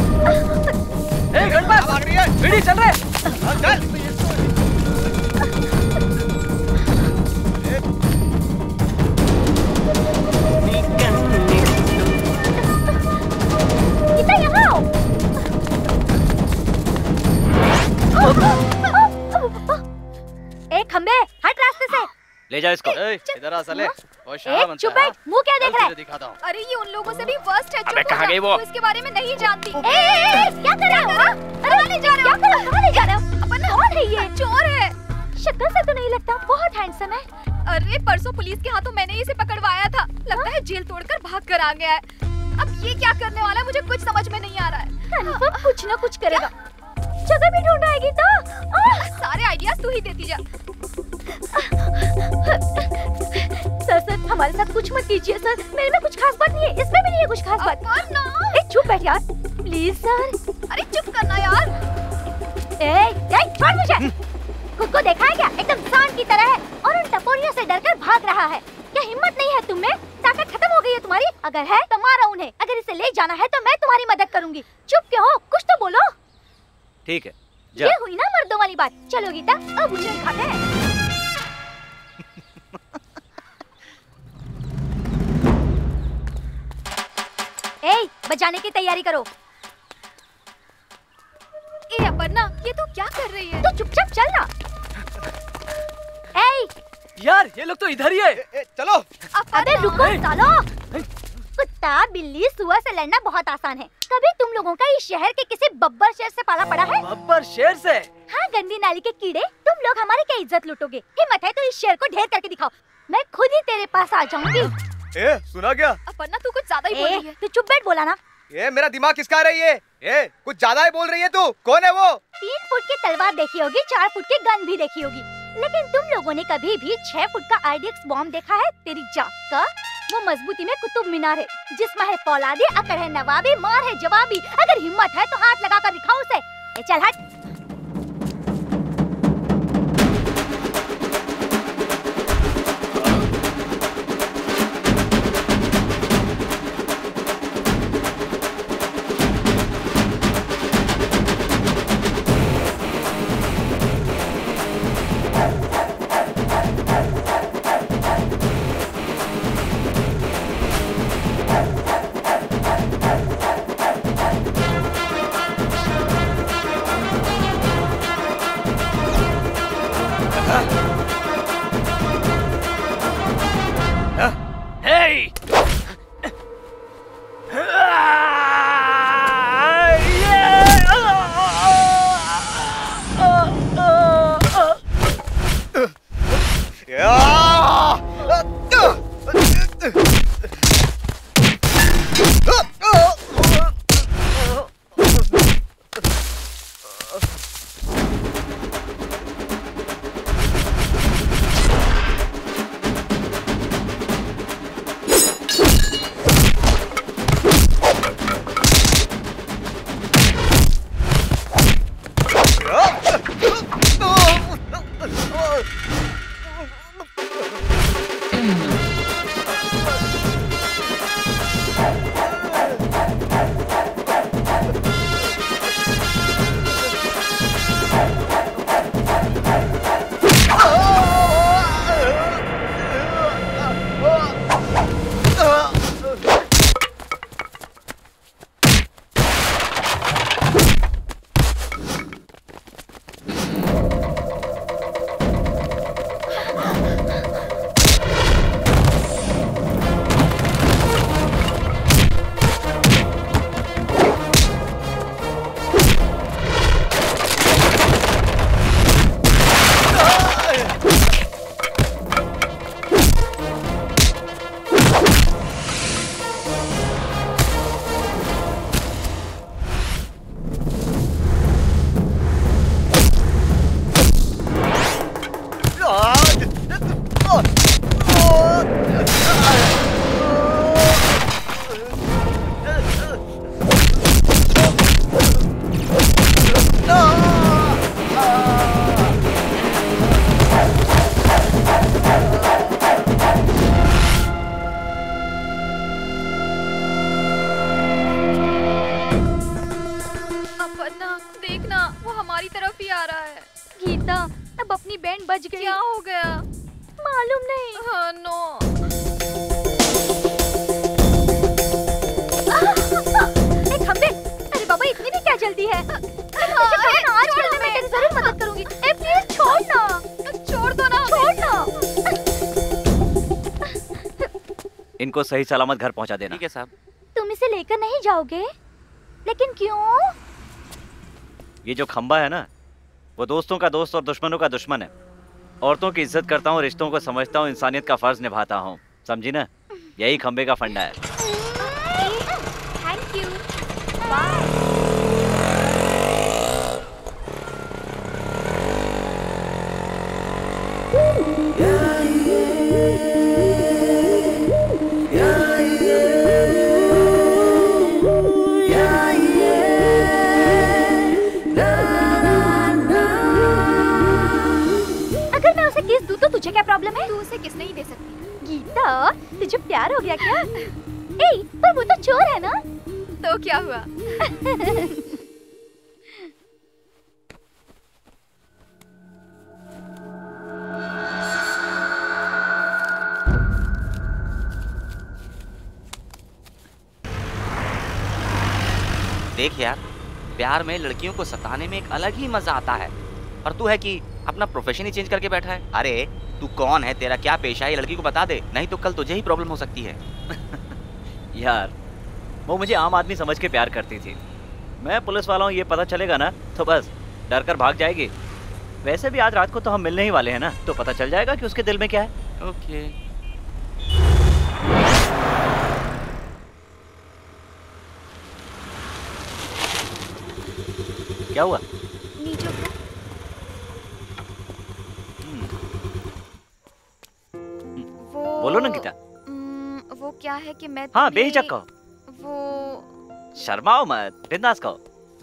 ए गणपत, भाग रही है। बीड़ी चल रहे। चल। गीता यहाँ आओ। ए खंबे, हट रास्ते से। ले जा इसको। इधर आ साले। चुप है, मुंह क्या देख रहा है? दिखाता हूँ। अरे ये उन लोगों से भी वर्स्ट है। अबे कहाँ गई वो? इसके बारे में नहीं जानती। क्या कर रहे हो? अरे ले जा रहे हो? कहाँ ले जा रहे हो? कौन है ये? चोर है। शक्ल से तो नहीं लगता, बहुत हैंडसम है। अरे परसों पुलिस के हाथों मैंने इसे पकड़वाया था, लगता है जेल तोड़कर भाग कर आ गया है। अब ये क्या करने वाला है, मुझे कुछ समझ में नहीं आ रहा है। कंफर्म कुछ ना कुछ करेगा। जगह भी ढूंढ रहा है गीता। सारे आइडियाज तू ही देती जा। सर हमारे साथ कुछ मत कीजिए सर, मेरे में कुछ खास बात नहीं है, इसमें भी नहीं है कुछ खास बात। चुप बैठ यार, प्लीज सर। अरे चुप करना यार। छोड़ मुझे। खुद को देखा है क्या? एकदम सांड की तरह है और उन टपोरियों से डरकर भाग रहा है। क्या हिम्मत नहीं है तुम में? ताकत खत्म हो गई है तुम्हारी? अगर है तो मारो उन्हें, अगर इसे ले जाना है तो मैं तुम्हारी मदद करूंगी। चुप क्यों हो? कुछ तो बोलो। ठीक है, ये हुई ना मर्दों वाली बात। चलो गीता, अब उछल खाते हैं। बजाने की तैयारी करो। ए अपर्णा, ये तू क्या कर रही है? तो चुपचाप चल ना। यार ये लोग तो इधर ही है। चलो। अबे रुको सालो। कुत्ता बिल्ली सुअर से लड़ना बहुत आसान है। कभी तुम लोगों का इस शहर के किसी बब्बर शेर से पाला पड़ा है? बब्बर शेर से? हाँ, गंदी नाली के कीड़े, तुम लोग हमारी क्या इज्जत लूटोगे? हिम्मत है तो इस शेर को ढेर करके दिखाओ, मैं खुद ही तेरे पास आ जाऊंगी। सुना क्या? अपर्णा तू कुछ ज्यादा ही बोल रही है। तू चुप बैठ, बोला ना। मेरा दिमाग किसका रही है? कुछ ज्यादा ही बोल रही है तू। कौन है वो? 3 फुट की तलवार देखी होगी, 4 फुट की गन भी देखी होगी, लेकिन तुम लोगों ने कभी भी 6 फुट का आईडीएक्स बॉम्ब देखा है? तेरी जात का वो मजबूती में कुतुब मीनार है, जिस्म है फौलादी, अकड़ है नवाबी, मार है जवाबी। अगर हिम्मत है तो हाथ लगा कर दिखाओ उसे। चल हट। Hey! बज गई। क्या हो गया? मालूम नहीं। हाँ, नो। खंबे, अरे बाबा इतनी भी क्या जल्दी है? आज खेलने में तेरी जरूर मदद करूंगी। प्लीज छोड़ ना। छोड़ दो ना। छोड़ ना। इनको सही सलामत घर पहुंचा देना। ठीक है साहब। तुम इसे लेकर नहीं जाओगे? लेकिन क्यों? ये जो खंबा है ना, वो दोस्तों का दोस्त और दुश्मनों का दुश्मन है। औरतों की इज्जत करता हूँ, रिश्तों को समझता हूँ, इंसानियत का फर्ज निभाता हूँ, समझी ना? यही खंबे का फंडा है। Thank you. बाय। तो तुझे क्या प्रॉब्लम है? तू उसे किस नहीं दे सकती। गीता, तुझे प्यार हो गया क्या? ए, पर वो तो चोर है ना? तो क्या हुआ? देख यार, प्यार में लड़कियों को सताने में एक अलग ही मजा आता है, और तू है कि अपना प्रोफेशन ही चेंज करके बैठा है। अरे तू कौन है, तेरा क्या पेशा है, ये लड़की को बता दे, नहीं तो कल तुझे ही प्रॉब्लम हो सकती है। यार, वो मुझे आम आदमी समझ के प्यार करती थी। मैं पुलिस वाला हूँ, ये पता चलेगा ना तो बस डर कर भाग जाएगी। वैसे भी आज रात को तो हम मिलने ही वाले हैं ना, तो पता चल जाएगा कि उसके दिल में क्या है। ओके। क्या हुआ? नीचे उतरो। बोलो ना गीता। वो क्या है कि मैं हाँ, बेहिचक कहो। वो शर्माओ मत, बिंदास कहो।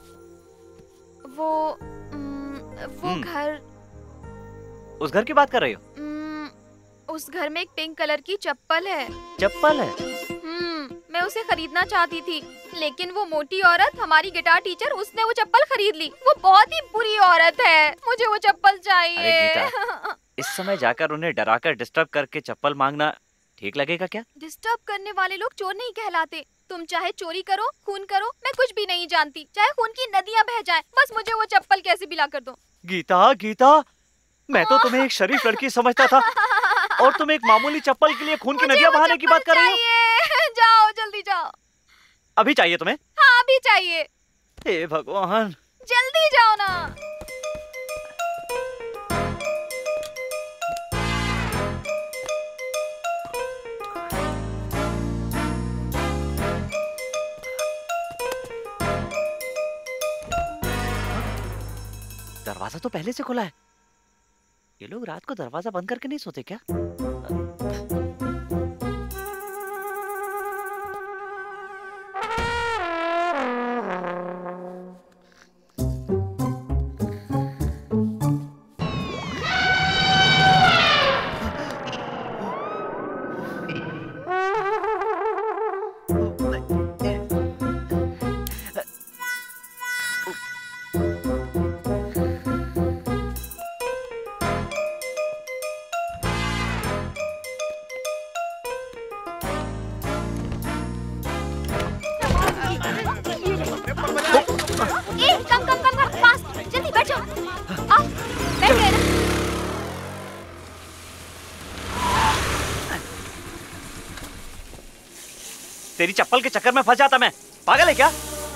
वो घर। उस घर की बात कर रही हो? उस घर में एक पिंक कलर की चप्पल है। चप्पल है? मैं उसे खरीदना चाहती थी, लेकिन वो मोटी औरत, हमारी गिटार टीचर, उसने वो चप्पल खरीद ली। वो बहुत ही बुरी औरत है, मुझे वो चप्पल चाहिए। अरे गीता, इस समय जाकर उन्हें डराकर डिस्टर्ब करके चप्पल मांगना ठीक लगेगा क्या? डिस्टर्ब करने वाले लोग चोर नहीं कहलाते। तुम चाहे चोरी करो, खून करो, मैं कुछ भी नहीं जानती। चाहे खून की नदियां बह जाएं, बस मुझे वो चप्पल कैसे भी ला कर दो। गीता, गीता, मैं तो तुम्हें एक शरीफ लड़की समझता था और तुम एक मामूली चप्पल के लिए खून की नदियां बहाने की बात कर रही हो। जाओ जल्दी जाओ। अभी चाहिए तुम्हें? हाँ अभी चाहिए। हे भगवान, जल्दी जाओ ना। दरवाजा तो पहले से खुला है। ये लोग रात को दरवाजा बंद करके नहीं सोते क्या? तेरी चप्पल के चक्कर में फंस जाता मैं। पागल है क्या?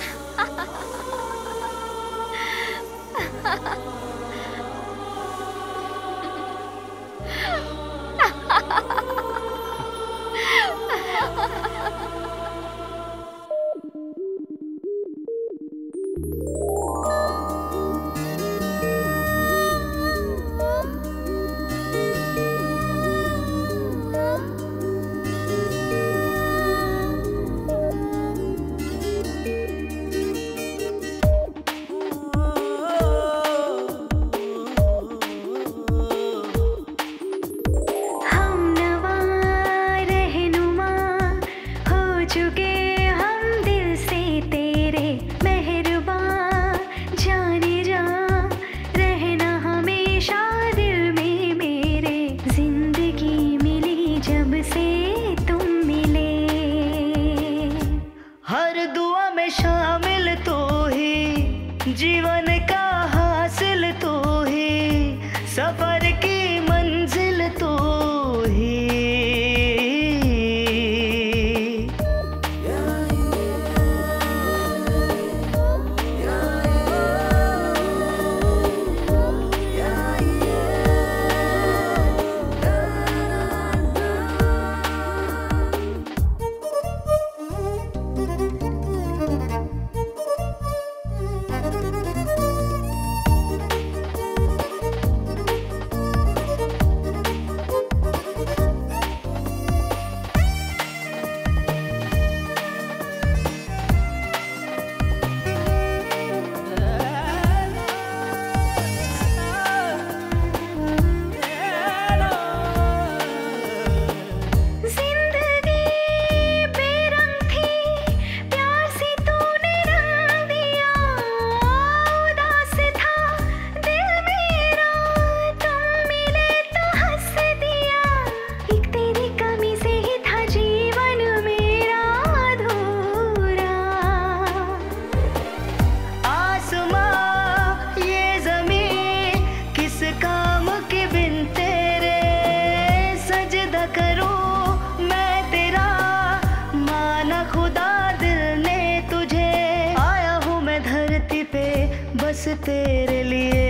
तेरे लिए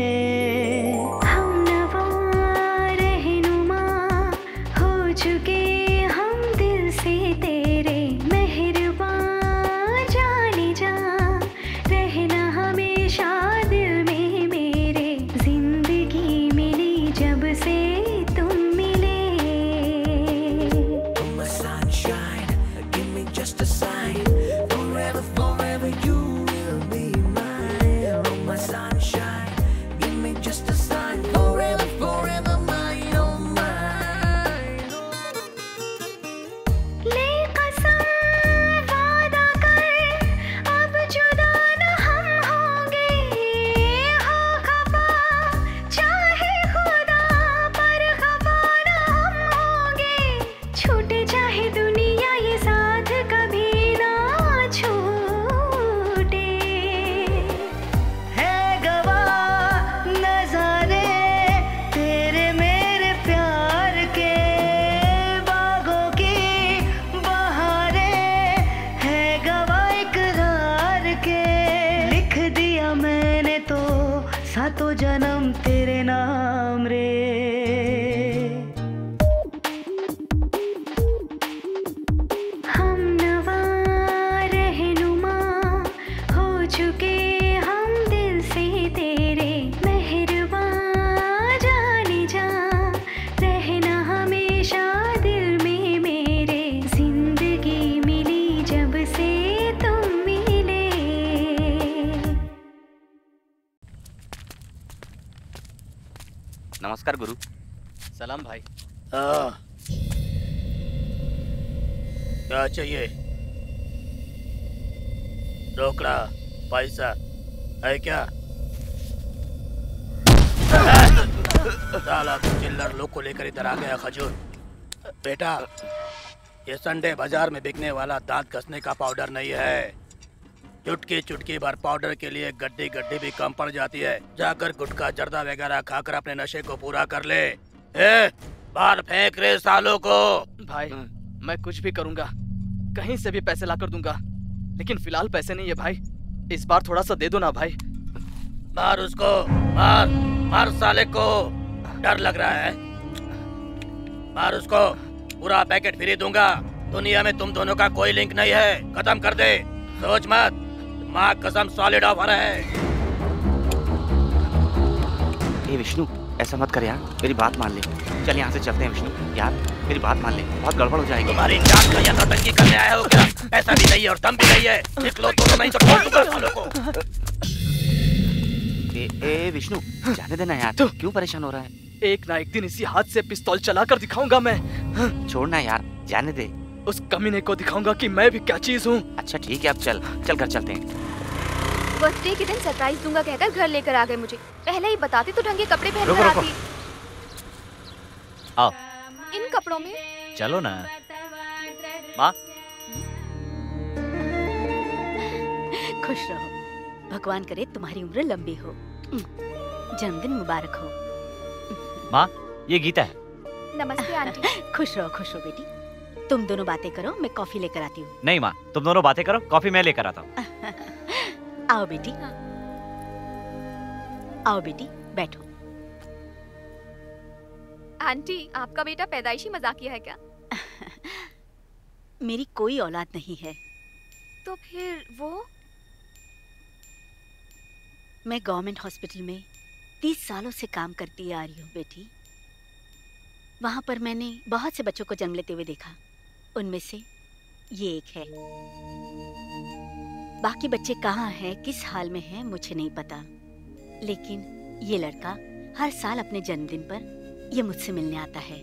हम नवा रहनुमा हो चुके हम दिल से तेरे मेहरबान जाने जा रहना हमेशा दिल में मेरे जिंदगी मिली जब से तुम मिले My sunshine, give me just a sign. Forever, forever you will be mine. My sunshine. तो जन्म तेरे नाम रे। हम नवा रहनुमा हो चुके हम दिल से तेरे, मेहरबा जाने जा रहना हमेशा दिल में मेरे। जिंदगी मिली जब से तुम मिले। नमस्कार गुरु। सलाम भाई। क्या चाहिए? रोकड़ा पैसा है क्या? साला तू चिल्लर लोग को लेकर इधर आ गया खजूर। बेटा, ये संडे बाजार में बिकने वाला दांत घसने का पाउडर नहीं है। चुटकी चुटकी भर पाउडर के लिए गड्डी गड्डी भी कम पड़ जाती है। जाकर गुटखा जर्दा वगैरह खाकर अपने नशे को पूरा कर ले। बाहर फेंक रहे सालों को। भाई मैं कुछ भी करूंगा, कहीं से भी पैसे ला कर दूंगा, लेकिन फिलहाल पैसे नहीं है भाई। इस बार थोड़ा सा दे दो ना भाई। मार उसको, मार मार साले को। डर लग रहा है? मार उसको, पूरा पैकेट फ्री दूंगा। दुनिया में तुम दोनों का कोई लिंक नहीं है, खत्म कर दे। सोच मत, माँ कसम सॉलिड ऑफर है। ए विष्णु, ऐसा मत कर यार, मेरी बात मान ले। चल यहाँ से चलते हैं विष्णु। यार मेरी बात मान ले, बहुत गड़बड़ हो जाएगी। तुम्हारी जान का यहाँ नौटंकी करने आया हो क्या? ऐसा भी नहीं है और दम भी नहीं है। निकलो दोनों, नहीं तो छोड़ दूंगा सालों को। ए विष्णु, जाने देना यार, क्यों परेशान हो रहा है? एक ना एक दिन इसी हाथ से पिस्तौल चलाकर दिखाऊंगा मैं। छोड़ना यार, जाने दे। उस कमीने को दिखाऊंगा कि मैं भी क्या चीज हूँ। अच्छा ठीक है, अब चल कर चलते हैं। बर्थडे के दिन सरप्राइज दूंगा कहकर घर लेकर आ गए मुझे। पहले ही बताती तो ढंग के कपड़े पहन रुको, कर रुको। आती। आओ इन कपड़ों में चलो ना। माँ खुश रहो, भगवान करे तुम्हारी उम्र लंबी हो, जन्मदिन मुबारक हो। माँ, ये गीता है। नमस्ते आंटी। खुश रहो बेटी। तुम दोनों बातें करो, मैं कॉफी लेकर आती हूँ। नहीं माँ, तुम दोनों बातें करो, कॉफी मैं लेकर आता हूँ। आओ बेटी, आओ बेटी, बैठो। आंटी, आपका बेटा पैदाइशी मजाकिया है क्या? मेरी कोई औलाद नहीं है। तो फिर वो? मैं गवर्नमेंट हॉस्पिटल में 30 सालों से काम करती आ रही हूँ बेटी। वहाँ पर मैंने बहुत से बच्चों को जन्म लेते हुए देखा। उनमें से ये एक है। बाकी बच्चे कहाँ हैं, किस हाल में हैं, मुझे नहीं पता। लेकिन ये लड़का हर साल अपने जन्मदिन पर ये मुझसे मिलने आता है।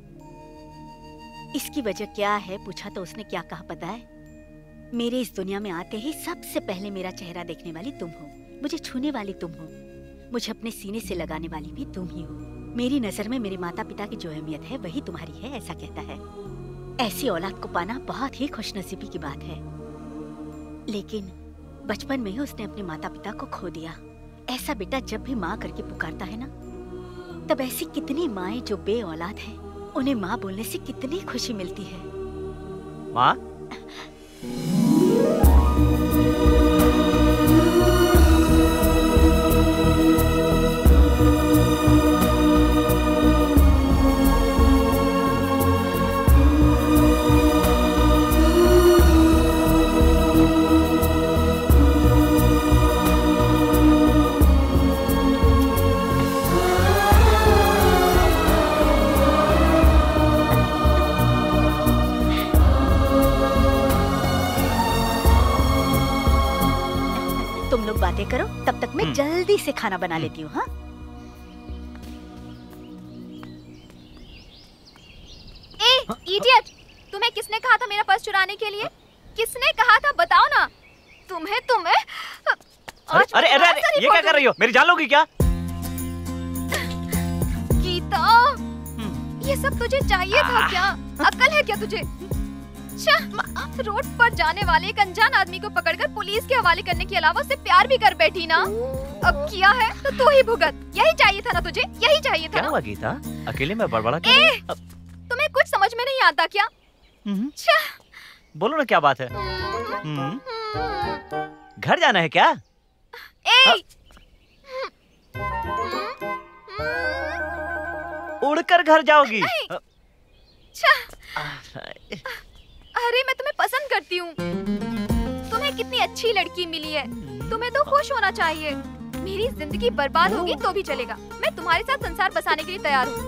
इसकी वजह क्या है पूछा तो उसने क्या कहा पता है? मेरे इस दुनिया में आते ही सबसे पहले मेरा चेहरा देखने वाली तुम हो, मुझे छूने वाली तुम हो, मुझे अपने सीने से लगाने वाली भी तुम ही हो। मेरी नजर में मेरे माता पिता की जो अहमियत है वही तुम्हारी है, ऐसा कहता है। ऐसी औलाद को पाना बहुत ही खुशनसीबी की बात है। लेकिन बचपन में ही उसने अपने माता पिता को खो दिया। ऐसा बेटा जब भी माँ करके पुकारता है ना, तब ऐसी कितनी माएं जो बे औलाद हैं, उन्हें माँ बोलने से कितनी खुशी मिलती है। माँ, तुम लोग बातें करो, तब तक मैं जल्दी से खाना बना लेती हूँ। हाँ, इडियट, तुम्हें किसने कहा था मेरा पर्स चुराने के लिए? किसने कहा था बताओ ना। तुम्हें अरे अरे अरे, ये क्या कर रही हो? मेरी जान लोगी क्या? गीता, ये सब तुझे चाहिए था क्या? अक्ल है क्या तुझे? रोड पर जाने वाले एक अनजान आदमी को पकड़कर पुलिस के हवाले करने के अलावा उससे प्यार भी कर बैठी ना। अब किया है तो तू ही भुगत। यही चाहिए था ना तुझे, यही चाहिए था क्या ना? हुआ गीता? अकेले में बड़बड़ा तुम्हें कुछ समझ में नहीं आता क्या? बोलो ना, क्या बात है? घर जाना है क्या? उड़कर घर जाओगी? अरे मैं तुम्हें पसंद करती हूँ। तुम्हें कितनी अच्छी लड़की मिली है, तुम्हें तो खुश होना चाहिए। मेरी जिंदगी बर्बाद होगी तो भी चलेगा, मैं तुम्हारे साथ संसार बसाने के लिए तैयार हूँ।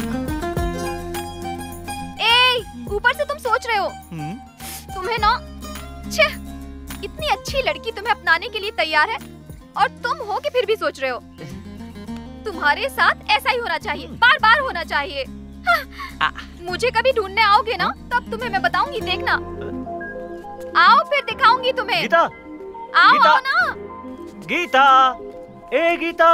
ऊपर से तुम सोच रहे हो, तुम्हें ना, इतनी अच्छी लड़की तुम्हें अपनाने के लिए तैयार है और तुम हो कि फिर भी सोच रहे हो। तुम्हारे साथ ऐसा ही होना चाहिए, बार बार होना चाहिए। मुझे कभी ढूंढने आओगे ना, तब तुम्हें मैं बताऊंगी, देखना। आओ फिर दिखाऊंगी तुम्हें। गीता, आओ गीता, आओ ना। गीता, ए गीता।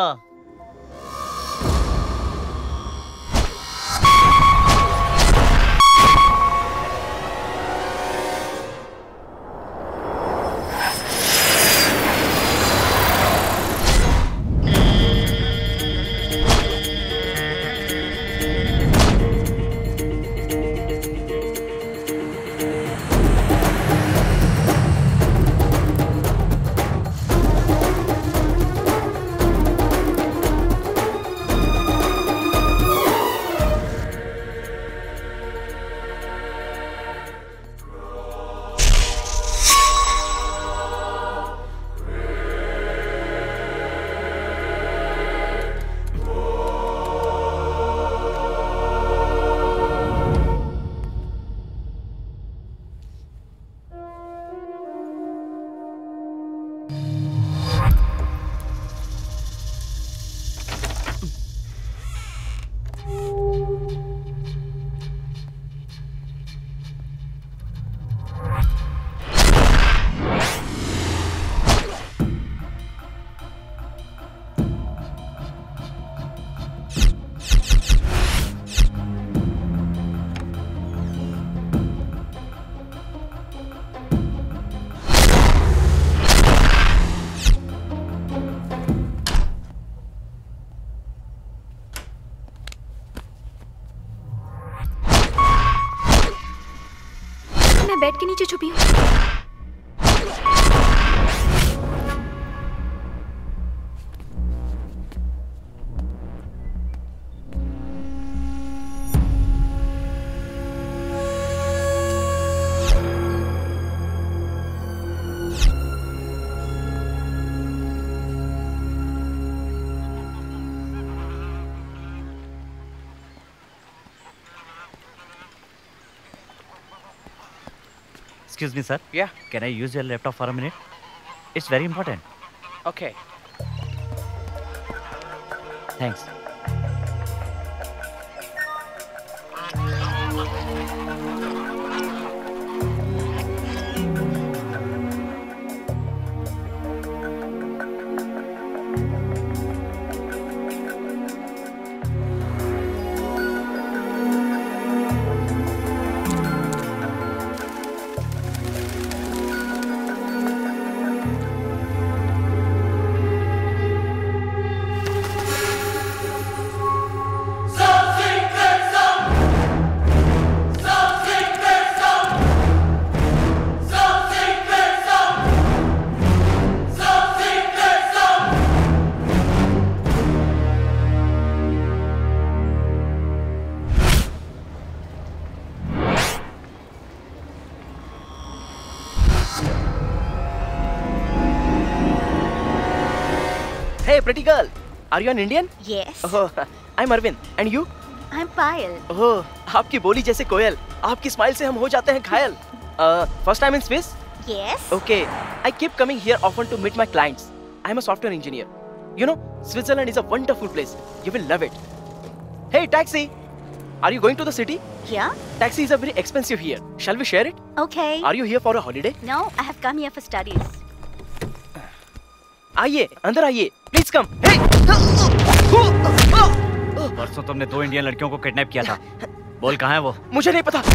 बेड के नीचे छुपी हूँ। Excuse me, sir. Yeah. Can I use your laptop for a minute? It's very important. Okay. Thanks. Hey, pretty girl. Are you an Indian? Yes. Oh, I'm Arvind. And you? I'm Payal. Oh, आपकी बोली जैसे कोयल. आपकी स्माइल से हम हो जाते हैं घायल. First time in Swiss? Yes. Okay. I keep coming here often to meet my clients. I'm a software engineer. You know, Switzerland is a wonderful place. You will love it. Hey, taxi. Are you going to the city? Yeah. Taxis are very expensive here. Shall we share it? Okay. Are you here for a holiday? No, I have come here for studies. आइए, अंदर आइए. Please come. Hey! परसों तुमने 2 इंडियन लड़कियों को किडनैप किया था. बोल कहाँ है वो? मुझे नहीं पता.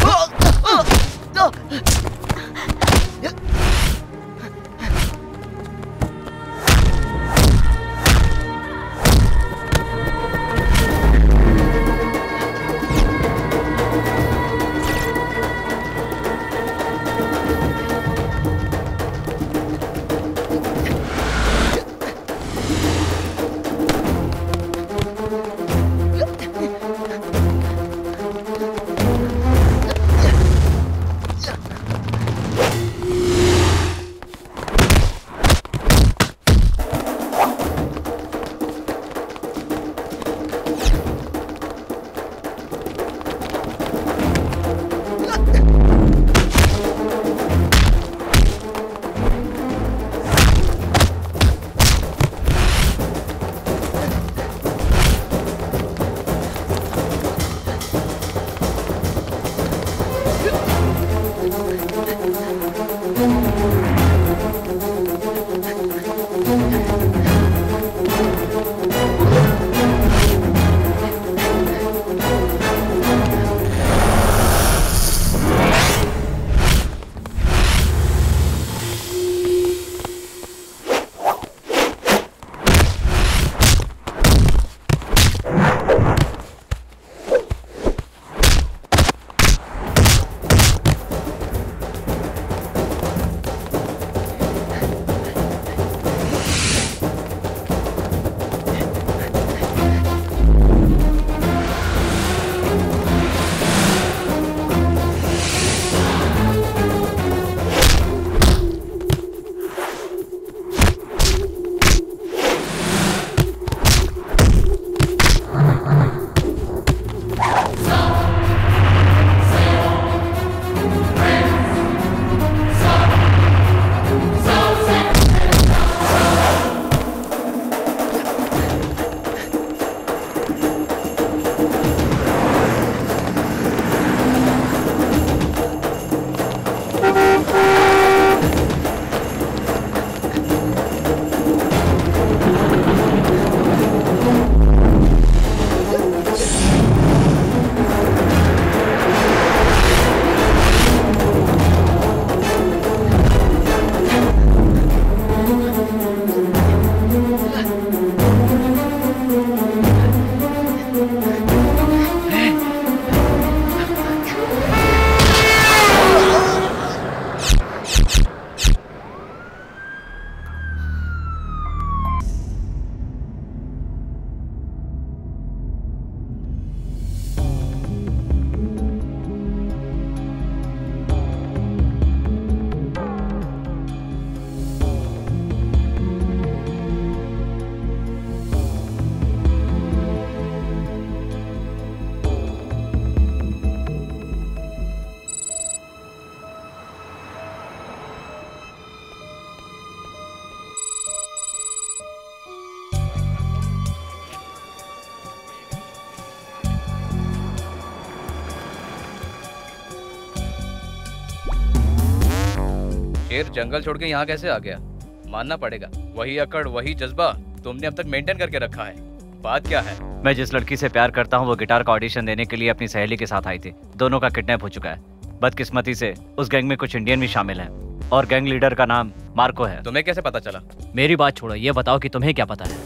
शेर जंगल छोड़ के यहाँ कैसे आ गया? मानना पड़ेगा, वही अकड़ वही जज्बा तुमने अब तक मेंटेन करके रखा है। बात क्या है? मैं जिस लड़की से प्यार करता हूँ वो गिटार का ऑडिशन देने के लिए अपनी सहेली के साथ आई थी। दोनों का किडनैप हो चुका है। बदकिस्मती से उस गैंग में कुछ इंडियन भी शामिल हैं और गैंग लीडर का नाम मार्को है। तुम्हें कैसे पता चला? मेरी बात छोड़ो, ये बताओ कि तुम्हें क्या पता है?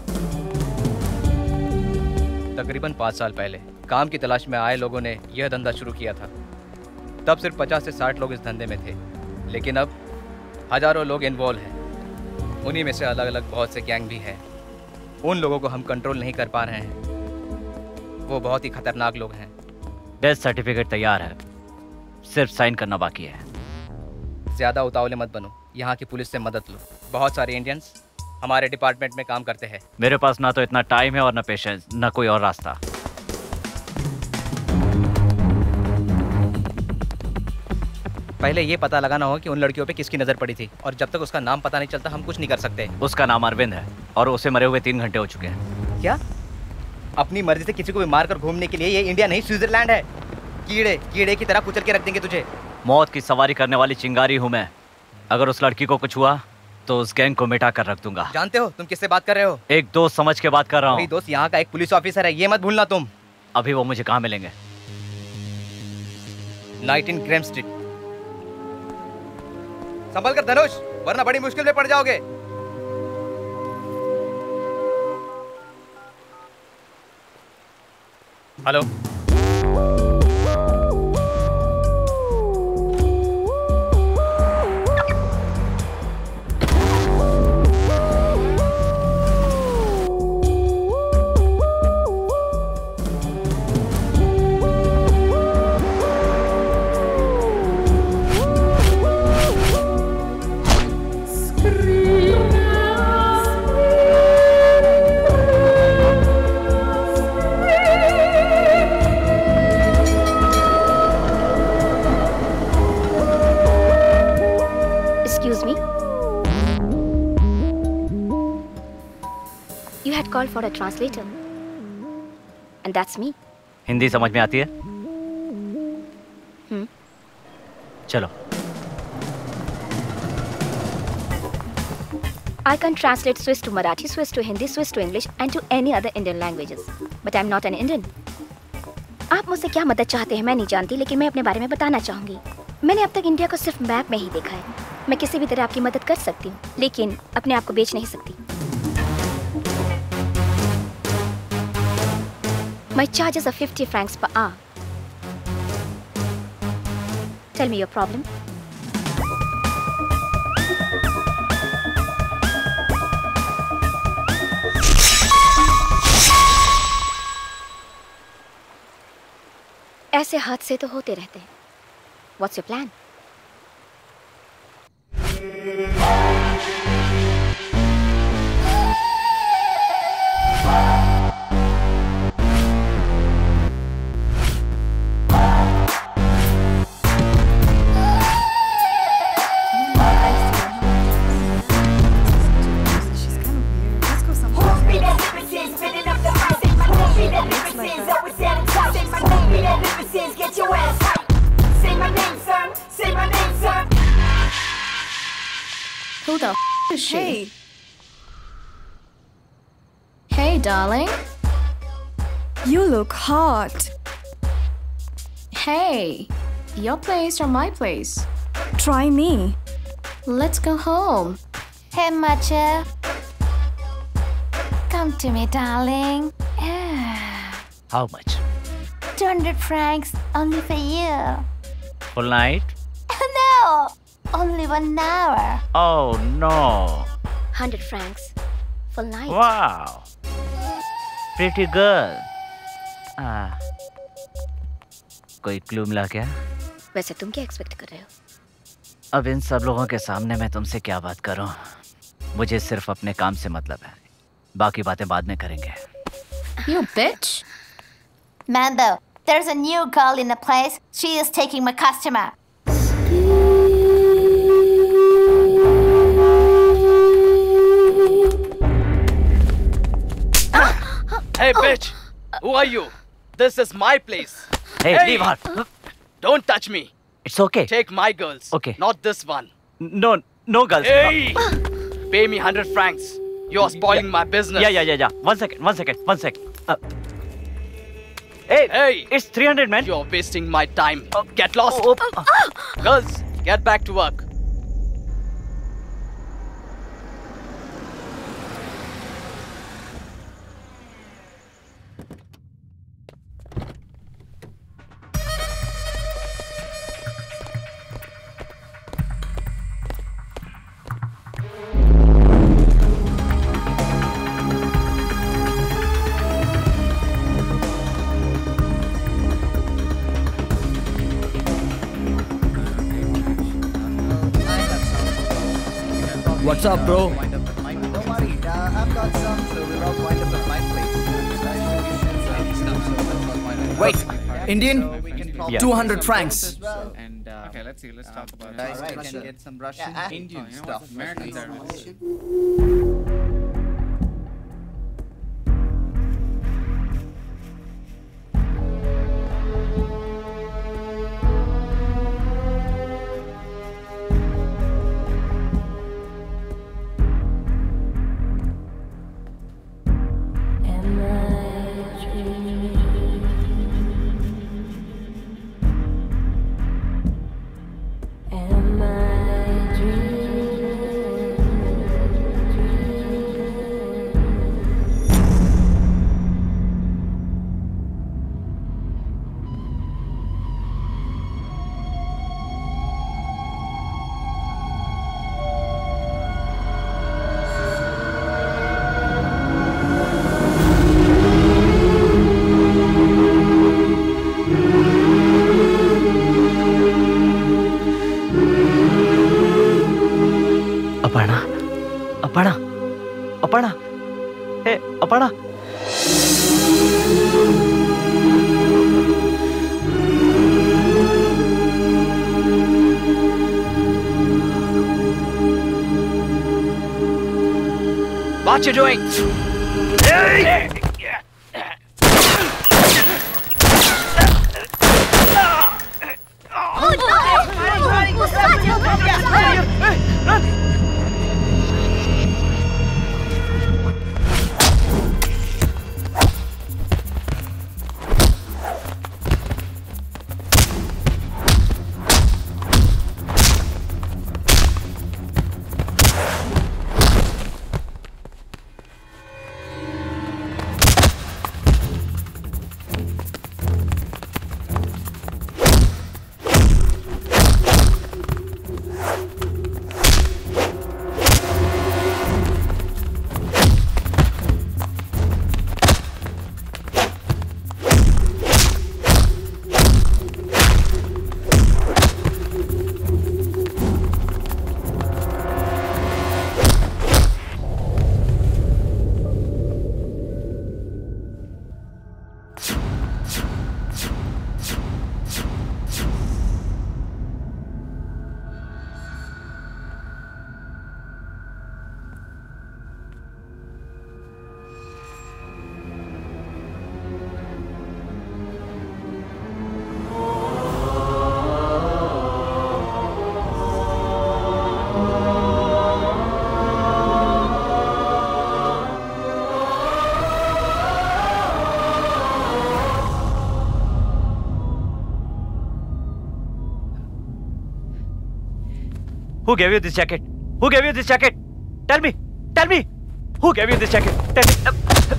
तकरीबन 5 साल पहले काम की तलाश में आए लोगों ने यह धंधा शुरू किया था। तब सिर्फ 50 से 60 लोग इस धंधे में थे, लेकिन अब हजारों लोग इन्वॉल्व हैं। उन्हीं में से अलग अलग बहुत से गैंग भी हैं। उन लोगों को हम कंट्रोल नहीं कर पा रहे हैं। वो बहुत ही खतरनाक लोग हैं। डेथ सर्टिफिकेट तैयार है, सिर्फ साइन करना बाकी है। ज़्यादा उतावले मत बनो, यहाँ की पुलिस से मदद लो। बहुत सारे इंडियंस हमारे डिपार्टमेंट में काम करते हैं। मेरे पास ना तो इतना टाइम है और ना पेशेंस, ना कोई और रास्ता। पहले ये पता लगाना होगा कि उन लड़कियों पे किसकी नज़र पड़ी थी, और जब तक उसका नाम पता नहीं चलता हम कुछ नहीं कर सकते। उसका नाम अरविंद है और उसे मरे हुए 3 घंटे हो चुके हैं। क्या? अपनी मर्जी से किसी को भी मारकर घूमने के लिए ये इंडिया नहीं स्विट्जरलैंड है। कीड़े कीड़े की तरह कुचल के रख देंगे तुझे। मौत की सवारी करने वाली चिंगारी हूँ मैं। अगर उस लड़की को कुछ हुआ तो उस गैंग को मिटा कर रख दूंगा। जानते हो तुम किससे बात कर रहे हो? एक दोस्त समझ के बात कर रहा हूँ। दोस्त यहाँ का एक पुलिस ऑफिसर है, ये मत भूलना तुम। अभी वो मुझे कहाँ मिलेंगे? Night in Gram street. संभल कर धनुष, वरना बड़ी मुश्किल में पड़ जाओगे। Hello, called for a translator, and that's me. Hindi समझ में आती है? चलो। I can translate Swiss to Marathi, Swiss to Hindi, Swiss to English and to any other Indian languages. But I'm not an Indian. आप मुझसे क्या मदद चाहते हैं मैं नहीं जानती, लेकिन मैं अपने बारे में बताना चाहूँगी। मैंने अब तक इंडिया को सिर्फ मैप में ही देखा है। मैं किसी भी तरह आपकी मदद कर सकती हूँ, लेकिन अपने आप को बेच नहीं सकती। My charges are 50 francs per hour. Tell me your problem. ऐसे हादसे तो होते रहते हैं। What's your plan? Get your ass right. Say my name, sir. Say my name, sir. Who the is she? Hey, darling. You look hot. Hey, your place or my place? Try me. Let's go home. Hey, Matcha. Come to me, darling. How much? 200 francs only for you. Full night? No, only 1 hour. Oh no. 100 francs. Full night. Wow. Pretty girl. कोई क्लू मिला क्या? वैसे तुम क्या एक्सपेक्ट कर रहे हो? अब इन सब लोगों के सामने मैं तुमसे क्या बात करूं? मुझे सिर्फ अपने काम से मतलब है। बाकी बातें बाद में करेंगे। You bitch. Mando, there's a new girl in the place. She is taking my customer. Hey, bitch! Who are you? This is my place. Hey, leave her. Don't touch me. It's okay. Take my girls. Okay. Not this one. No girls. Hey! Pay me 100 francs. You're spoiling my business. Yeah. One second. Hey, it's 300, man. You're wasting my time. Get lost. Girls, get back to work. What's up, bro? Don't worry, I've got some, so we'll all wind up at my place. Wait, Indian? Yeah. 200 francs. And okay, let's see. Let's talk about it. I can get some Russian, Indian stuff. Americans are. Aparna. Hey, Aparna. What you doing? Hey! Who gave you this jacket? Who gave you this jacket? Tell me. Tell me. Who gave you this jacket? Tell me.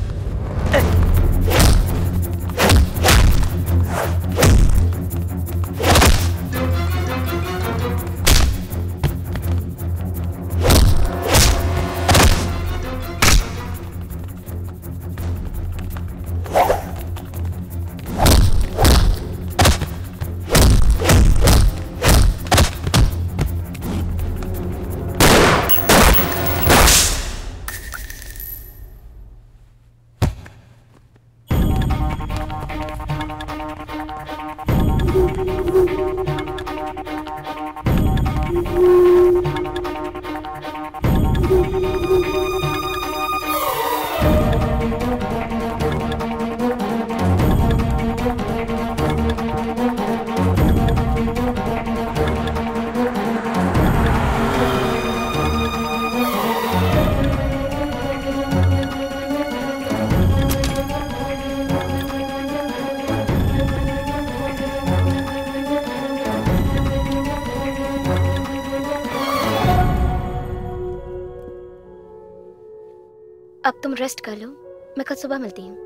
अब तुम रेस्ट कर लो, मैं कल सुबह मिलती हूँ।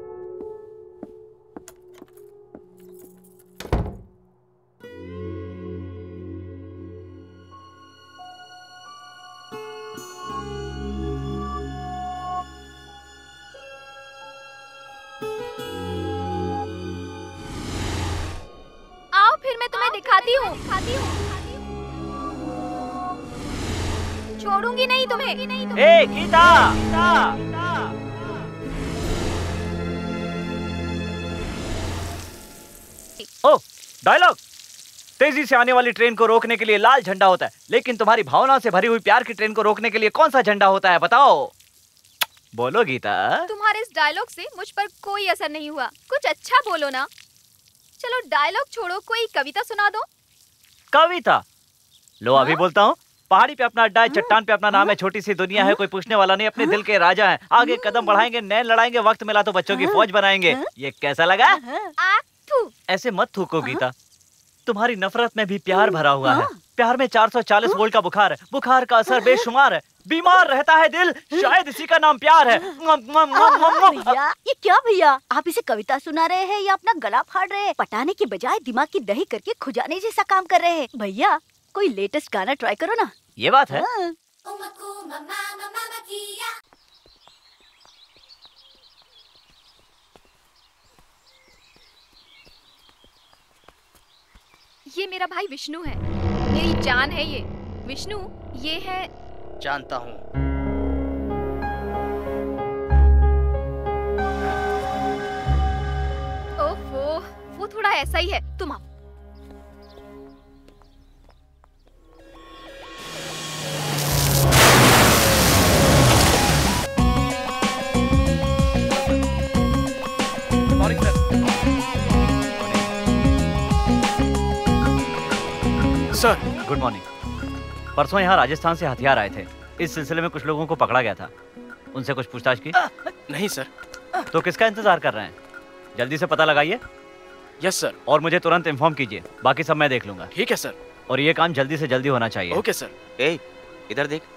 आओ फिर मैं तुम्हें दिखाती हूँ। छोड़ूंगी नहीं तुम्हें। ए गीता, ओ डायलॉग। तेजी से आने वाली ट्रेन को रोकने के लिए लाल झंडा होता है, लेकिन तुम्हारी भावना से भरी हुई प्यार की ट्रेन को रोकने के लिए कौन सा झंडा होता है? बताओ, बोलो गीता। तुम्हारे इस डायलॉग से मुझ पर कोई असर नहीं हुआ। कुछ अच्छा बोलो ना। चलो डायलॉग छोड़ो, कोई कविता सुना दो। कविता? लो अभी बोलता हूँ। पहाड़ी पे अपना अड्डा है, चट्टान पे अपना नाम है, छोटी सी दुनिया है, कोई पूछने वाला नहीं, अपने दिल के राजा हैं। आगे कदम बढ़ाएंगे, नैन लड़ाएंगे, वक्त मिला तो बच्चों की फौज बनाएंगे। ये कैसा लगा? ऐसे मत थूको गीता, तुम्हारी नफरत में भी प्यार भरा हुआ है। प्यार में 440 वोल्ट का बुखार है, बुखार का असर बेशुमार है, बीमार रहता है दिल, शायद इसी का नाम प्यार है। भैया, ये क्या भैया, आप इसे कविता सुना रहे हैं या अपना गला फाड़ रहे हैं? पटाने के बजाय दिमाग की दही करके खुजाने जैसा काम कर रहे हैं। भैया कोई लेटेस्ट गाना ट्राई करो ना। ये बात है। ये मेरा भाई विष्णु है, मेरी जान है ये। विष्णु ये है। जानता हूँ। ओफो, वो थोड़ा ऐसा ही है। तुम आओ। Sir good morning. परसों यहाँ राजस्थान से हथियार आए थे, इस सिलसिले में कुछ लोगों को पकड़ा गया था। उनसे कुछ पूछताछ की? नहीं सर। तो किसका इंतजार कर रहे हैं? जल्दी से पता लगाइए। Yes sir. और मुझे तुरंत इन्फॉर्म कीजिए, बाकी सब मैं देख लूंगा। ठीक है सर। और ये काम जल्दी से जल्दी होना चाहिए। Okay sir. ए, इधर देख।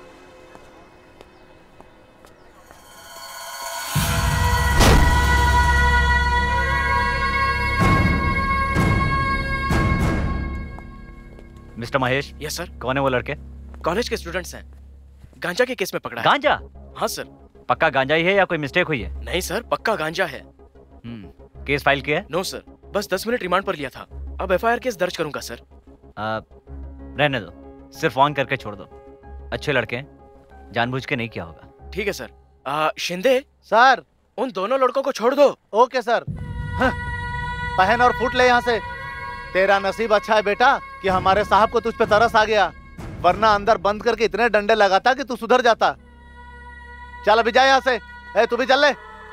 मिस्टर महेश। Yes sir. कौन है वो लड़के? कॉलेज के स्टूडेंट्स हैं, गांजा के केस में पकड़ा है। गांजा? हाँ सर। पक्का गांजा ही है या कोई मिस्टेक हुई है? नहीं सर, पक्का गांजा है। केस फाइल किया है? नो सर, बस 10 मिनट रिमांड पर लिया था। अब एफआईआर केस दर्ज करूंगा सर। रहने दो, सिर्फ ऑन करके छोड़ दो। अच्छे लड़के हैं, जानबूझ के नहीं किया होगा। ठीक है सर। शिंदे सर, उन दोनों लड़कों को छोड़ दो। Okay sir. पहन और फुट ले यहाँ से। तेरा नसीब अच्छा है बेटा कि हमारे साहब को तुझ पे तरस आ गया, वरना अंदर बंद करके इतने डंडे लगाता कि तू सुधर जाता। चल अभी जा यहाँ से। ए, तू भी चल ले।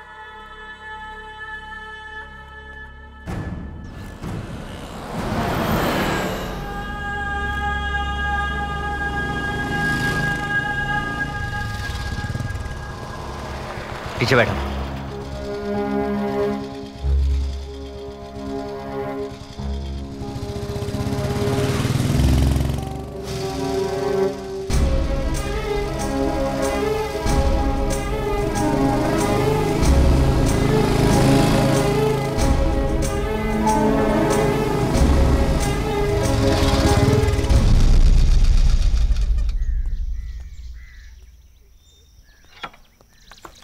पीछे बैठो।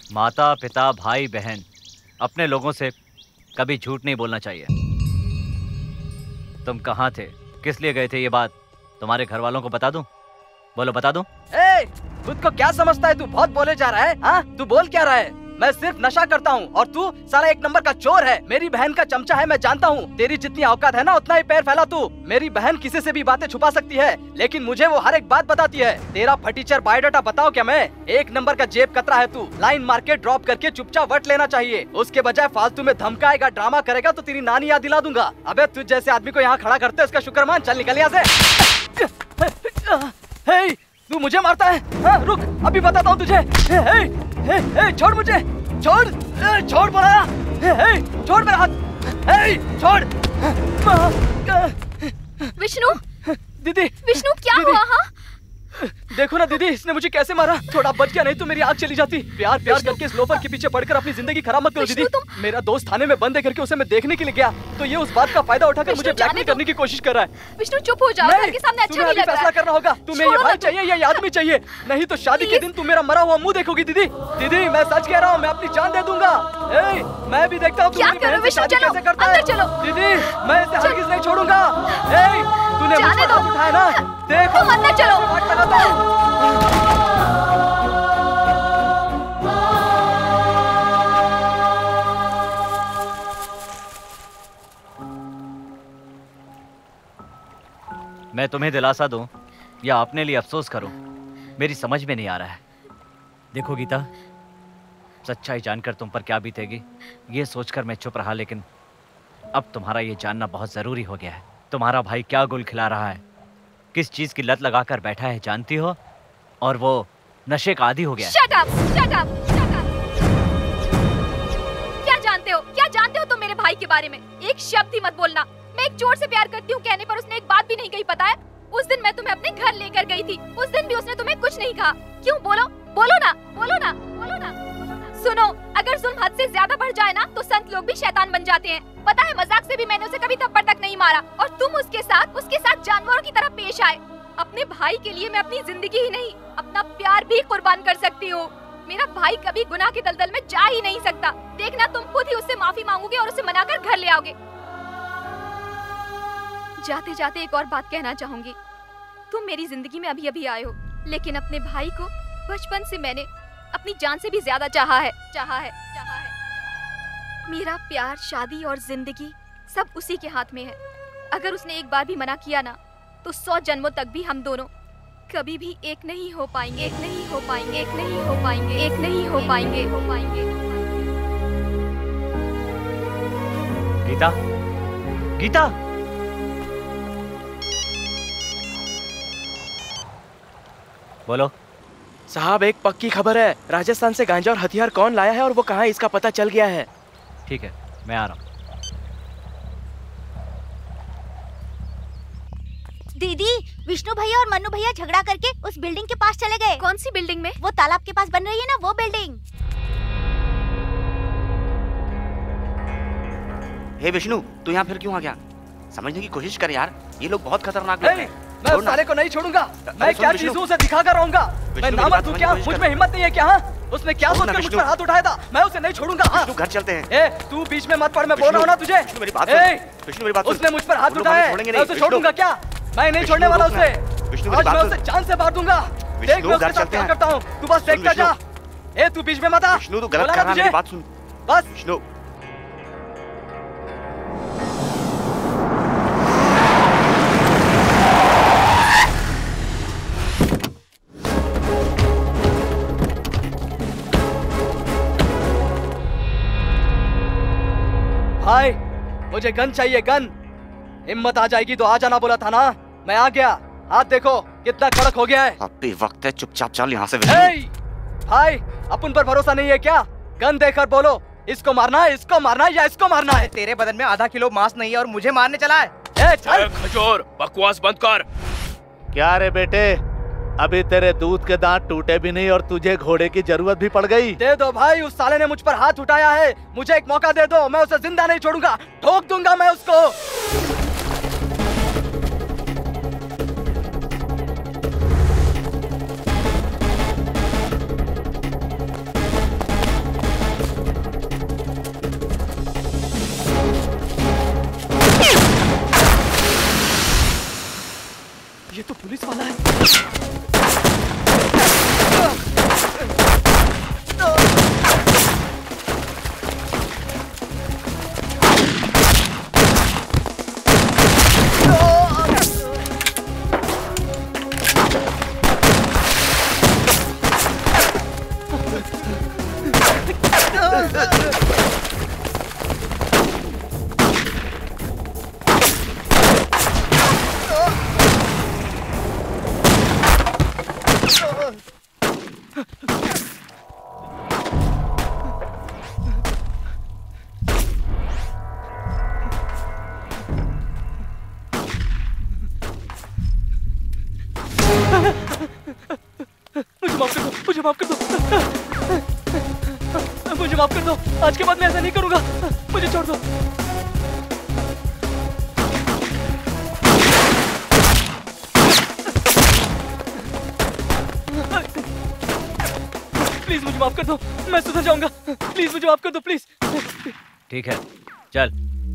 माता पिता भाई बहन अपने लोगों से कभी झूठ नहीं बोलना चाहिए। तुम कहाँ थे, किस लिए गए थे, ये बात तुम्हारे घर वालों को बता दूं? बोलो, बता दूं? ए, खुद को क्या समझता है तू? बहुत बोले जा रहा है। हाँ, तू बोल क्या रहा है? मैं सिर्फ नशा करता हूँ और तू साला एक नंबर का चोर है। मेरी बहन का चमचा है, मैं जानता हूँ। तेरी जितनी औकात है ना उतना ही पैर फैला तू। मेरी बहन किसी से भी बातें छुपा सकती है, लेकिन मुझे वो हर एक बात बताती है। तेरा फटीचर बायोडाटा बताओ क्या मैं? एक नंबर का जेब कतरा है तू। लाइन मार के ड्रॉप करके चुपचाप वट लेना चाहिए। उसके बजाय फालतू में धमकाएगा, ड्रामा करेगा तो तेरी नानी याद दिला दूंगा। अबे तुझ जैसे आदमी को यहाँ खड़ा करते इसका शुक्र मान। चल निकल यहाँ से। तू मुझे मारता है? हाँ, रुक अभी बताता हूँ तुझे। छोड़ मुझे, छोड़, छोड़ बोला, छोड़ मेरा हाथ, छोड़। विष्णु, दीदी, विष्णु क्या हुआ? हाँ, देखो ना दीदी, इसने मुझे कैसे मारा। थोड़ा बच गया, नहीं तो मेरी आग चली जाती। प्यार प्यार करके इस लोफर के पीछे पड़कर अपनी जिंदगी खराब मत करो दीदी। मेरा दोस्त थाने में बंद है करके उसे मैं देखने के लिए गया, तो ये उस बात का फायदा उठाकर मुझे ब्लैकमेल करने की कोशिश कर रहा है। विष्णु चुप हो जाओ, घर के सामने अच्छा नहीं लग रहा है। फैसला करना होगा, तुम्हें ये भाई चाहिए या ये आदमी चाहिए? नहीं तो शादी के दिन तुम मेरा मरा हुआ मुंह देखोगी दीदी। दीदी मैं सच कह रहा हूँ, मैं अपनी जान दे दूंगा। मैं भी देखता हूँ तुम्हारी बहन से शादी कैसे करता है। दीदी मैं इसे हरगिज नहीं छोड़ूंगा। तूने मुझ पर हाथ उठाया ना, देख तुम अंदर चलो। मैं तुम्हें दिलासा दूं या अपने लिए अफसोस करूं, मेरी समझ में नहीं आ रहा है। देखो गीता, सच्चाई जानकर तुम पर क्या बीतेगी ये सोचकर मैं चुप रहा, लेकिन अब तुम्हारा ये जानना बहुत जरूरी हो गया है। तुम्हारा भाई क्या गुल खिला रहा है, किस चीज की लत लगाकर बैठा है जानती हो, और वो नशे का आदी हो गया है। Shut up, shut up, shut up. क्या जानते हो तुम मेरे भाई के बारे में? एक शब्द ही मत बोलना। मैं एक चोर से प्यार करती हूँ कहने पर उसने एक बात भी नहीं कही, पता है? उस दिन मैं तुम्हें अपने घर लेकर गई थी, उस दिन भी उसने तुम्हें कुछ नहीं कहा। क्यों? बोलो, बोलो ना, बोलो ना, बोलो ना। सुनो, अगर जुल्म हद से ज्यादा बढ़ जाए ना तो संत लोग भी शैतान बन जाते हैं। पता है, मजाक से भी मैंने उसे कभी थप्पड़ तक नहीं मारा, और तुम उसके साथ जानवरों की तरह पेश आए। अपने भाई के लिए मैं अपनी जिंदगी ही नहीं, अपना प्यार भी कुर्बान कर सकती हूँ। मेरा भाई कभी गुनाह के दलदल में जा ही नहीं सकता। देखना, तुम खुद ही उससे माफी मांगोगे और उसे मनाकर घर ले आओगे। जाते जाते एक और बात कहना चाहूंगी। तुम मेरी जिंदगी में अभी अभी आए हो, लेकिन अपने भाई को बचपन से मैंने अपनी जान से भी ज्यादा चाहा है। मेरा प्यार, शादी और जिंदगी सब उसी के हाथ में है। अगर उसने एक बार भी मना किया ना तो 100 जन्मों तक भी हम दोनों कभी भी एक नहीं हो पाएंगे, एक नहीं हो पाएंगे, एक नहीं हो पाएंगे, एक नहीं हो पाएंगे, हो पाएंगे। गीता, गीता, बोलो। साहब एक पक्की खबर है, राजस्थान से गांजा और हथियार कौन लाया है और वो कहाँ है इसका पता चल गया है। ठीक है, मैं आ रहा हूँ। दीदी, विष्णु भैया और मन्नू भैया झगड़ा करके उस बिल्डिंग के पास चले गए। कौन सी बिल्डिंग में? वो तालाब के पास बन रही है ना, वो बिल्डिंग। हे विष्णु, तू यहाँ फिर क्यों आ गया? समझने की कोशिश कर यार, ये लोग बहुत खतरनाक लोग हैं। मैं उस साले को नहीं छोड़ूंगा। मैं क्या चीज हूँ उसे दिखाकर रहूंगा। मैं नामर्द हूँ क्या? मुझ में हिम्मत नहीं है क्या? उसने क्या सोचकर मुझ पर हाथ उठाया था? मैं उसे नहीं छोड़ूंगा। विष्णु घर चलते हैं। तू बीच में मत पड़, मैं बोल रहा हूँ ना तुझे। मेरी बात सुन। विष्णु मेरी बात सुन। उसने मुझ पर हाथ उठाया है, मैं उसे छोड़ूंगा क्या? मैं नहीं छोड़ने वाला उसे। आज मैं उसे जान से मार दूंगा। देख मैं उसके साथ क्या करता हूँ, तू बस देखता जा। तू बीच में मत आ। विष्णु तू गलत कर रहा है, मेरी बात सुन बस। विष्णु भाई, मुझे गन चाहिए, गन। हिम्मत आ जाएगी तो आ जाना बोला था ना। मैं आ गया। हाथ देखो कितना कड़क हो गया है। अब भी वक्त है, चुपचाप चल यहाँ से। भाई, अपन पर भरोसा नहीं है क्या? गन देकर बोलो, इसको मारना है, इसको मारना है या इसको मारना है? तेरे बदन में आधा किलो मांस नहीं है और मुझे मारने चला है। खजूर, बकवास बंद कर। क्या रे बेटे, अभी तेरे दूध के दांत टूटे भी नहीं और तुझे घोड़े की जरूरत भी पड़ गई। दे दो भाई, उस साले ने मुझ पर हाथ उठाया है, मुझे एक मौका दे दो। मैं उसे जिंदा नहीं छोड़ूंगा, ठोक दूंगा मैं उसको। मुझे माफ कर दो, मुझे माफ कर दो। आज के बाद मैं ऐसा नहीं करूंगा, मुझे छोड़ दो। प्लीज मुझे माफ कर दो, मैं सुधर जाऊंगा। प्लीज मुझे माफ कर दो, प्लीज। ठीक है, चल।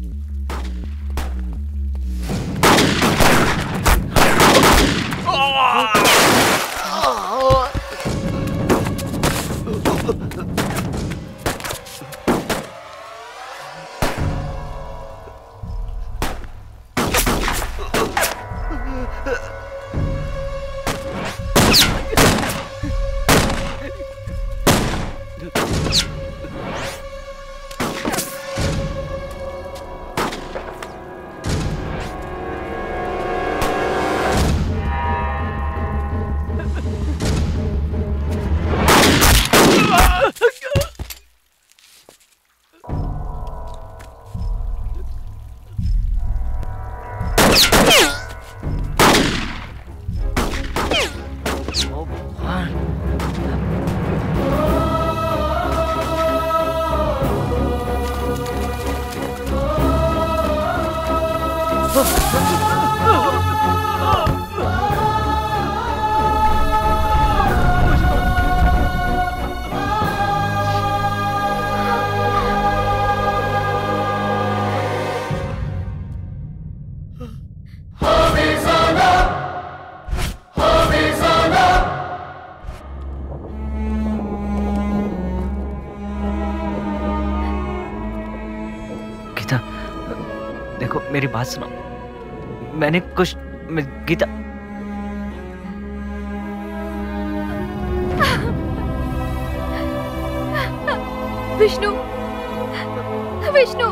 मेरी बात सुनो, मैंने कुछ गीता विष्णु, विष्णु,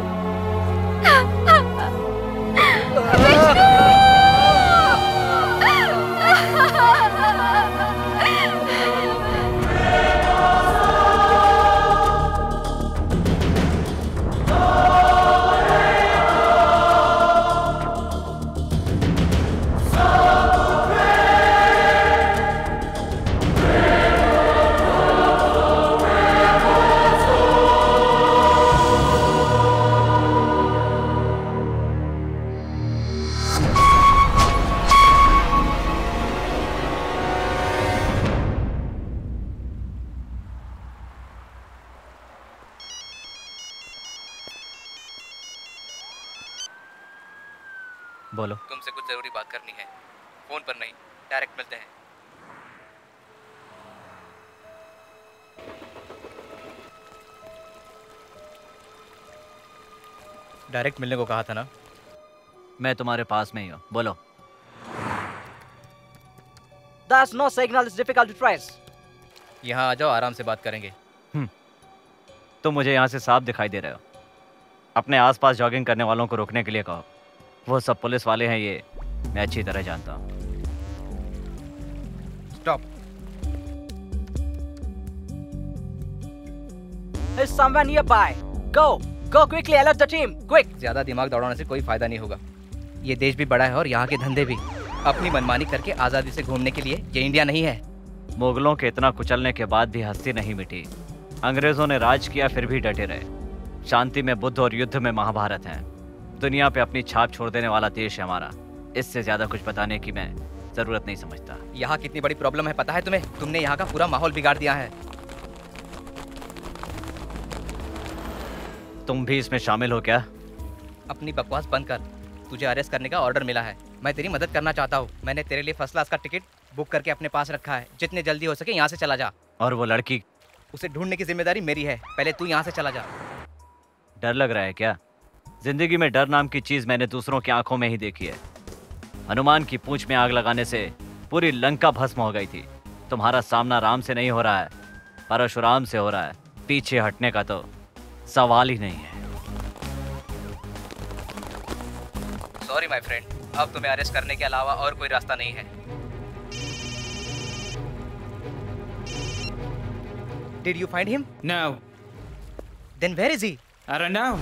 बोलो। तुमसे कुछ जरूरी बात करनी है, फोन पर नहीं, डायरेक्ट मिलते हैं। डायरेक्ट मिलने को कहा था ना? मैं तुम्हारे पास में ही हूँ, बोलो। That's no signal, it's difficult to trace. यहाँ आ जाओ, आराम से बात करेंगे। तुम मुझे यहाँ से साफ दिखाई दे रहे हो। अपने आसपास जॉगिंग करने वालों को रोकने के लिए कहो। वो सब पुलिस वाले हैं, ये मैं अच्छी तरह जानता हूँ। Stop. There's someone nearby. Go quickly, alert the team, quick. ज्यादा दिमाग दौड़ाने से कोई फायदा नहीं होगा। ये देश भी बड़ा है और यहाँ के धंधे भी। अपनी मनमानी करके आजादी से घूमने के लिए ये इंडिया नहीं है। मुगलों के इतना कुचलने के बाद भी हस्ती नहीं मिटी। अंग्रेजों ने राज किया, फिर भी डटे रहे। शांति में बुद्ध और युद्ध में महाभारत है। दुनिया पे अपनी छाप छोड़ देने वाला देश है हमारा। इससे ज्यादा कुछ बताने की मैं जरूरत नहीं समझता। यहाँ कितनी बड़ी प्रॉब्लम है पता है तुम्हें? तुमने यहाँ का पूरा माहौल बिगाड़ दिया है। तुम भी इसमें शामिल हो क्या? अपनी बकवास बंद कर। तुझे अरेस्ट करने का ऑर्डर मिला है। मैं तेरी मदद करना चाहता हूँ। मैंने तेरे लिए फर्स्ट क्लास का टिकट बुक करके अपने पास रखा है। जितने जल्दी हो सके यहाँ से चला जा। और वो लड़की? उसे ढूंढने की जिम्मेदारी मेरी है। पहले तू यहाँ से चला जा। डर लग रहा है क्या? जिंदगी में डर नाम की चीज मैंने दूसरों की आंखों में ही देखी है। हनुमान की पूंछ में आग लगाने से पूरी लंका भस्म हो गई थी। तुम्हारा सामना राम से नहीं हो रहा है, परशुराम से हो रहा है। पीछे हटने का तो सवाल ही नहीं है। सॉरी माय फ्रेंड, अब तुम्हें अरेस्ट करने के अलावा और कोई रास्ता नहीं है। Did you find him? No. Then where is he? I don't know.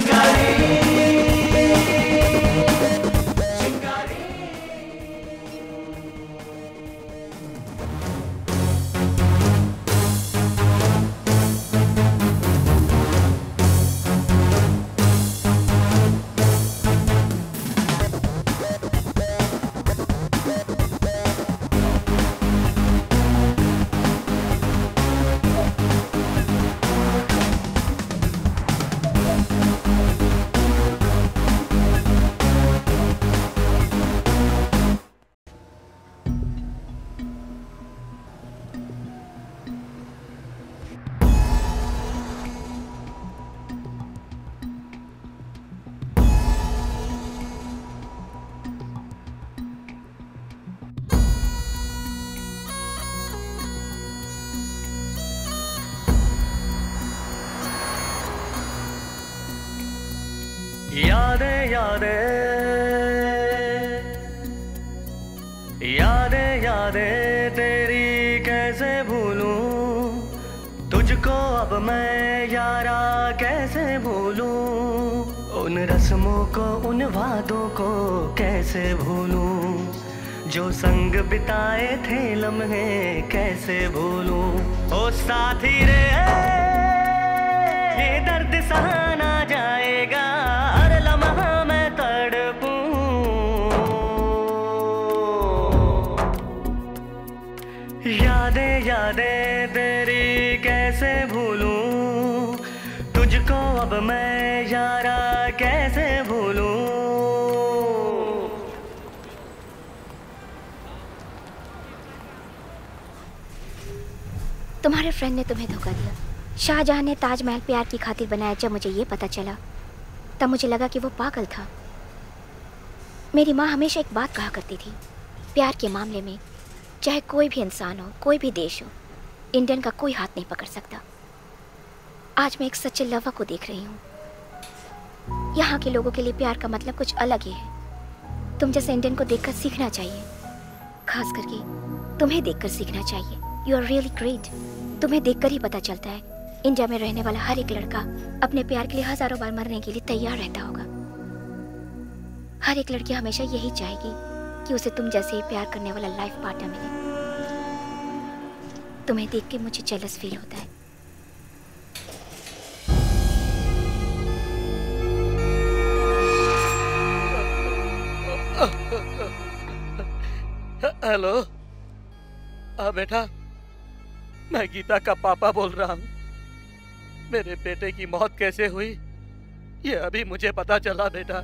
यादें यादें यादें यादें तेरी कैसे भूलूं तुझको अब मैं यारा कैसे भूलूं उन रस्मों को उन वादों को कैसे भूलूं जो संग बिताए थे लम्हे कैसे भूलूं ओ साथी रे ये दर्द सहा ना जाएगा हर लम्हा मैं तड़पूं यादें यादें तेरी कैसे भूलूं तुझको अब मैं यारा कैसे भूलूं। तुम्हारे फ्रेंड ने तुम्हें धोखा दिया। शाहजहां ने ताजमहल प्यार की खातिर बनाया। जब मुझे ये पता चला तब मुझे लगा कि वो पागल था। मेरी माँ हमेशा एक बात कहा करती थी, प्यार के मामले में चाहे कोई भी इंसान हो, कोई भी देश हो, इंडियन का कोई हाथ नहीं पकड़ सकता। आज मैं एक सच्चे लवर को देख रही हूँ। यहाँ के लोगों के लिए प्यार का मतलब कुछ अलग ही है। तुम जैसे इंडियन को देखकर सीखना चाहिए, खास करके तुम्हें देखकर सीखना चाहिए। You are really great. तुम्हें देखकर ही पता चलता है इंडिया में रहने वाला हर एक लड़का अपने प्यार के लिए हजारों बार मरने के लिए तैयार रहता होगा। हर एक लड़की हमेशा यही चाहेगी कि उसे तुम जैसे ही प्यार करने वाला लाइफ पार्टनर मिले। तुम्हें देख के मुझे जेलस फील होता है। हेलो बेटा, मैं गीता का पापा बोल रहा हूँ। मेरे बेटे की मौत कैसे हुई ये अभी मुझे पता चला बेटा।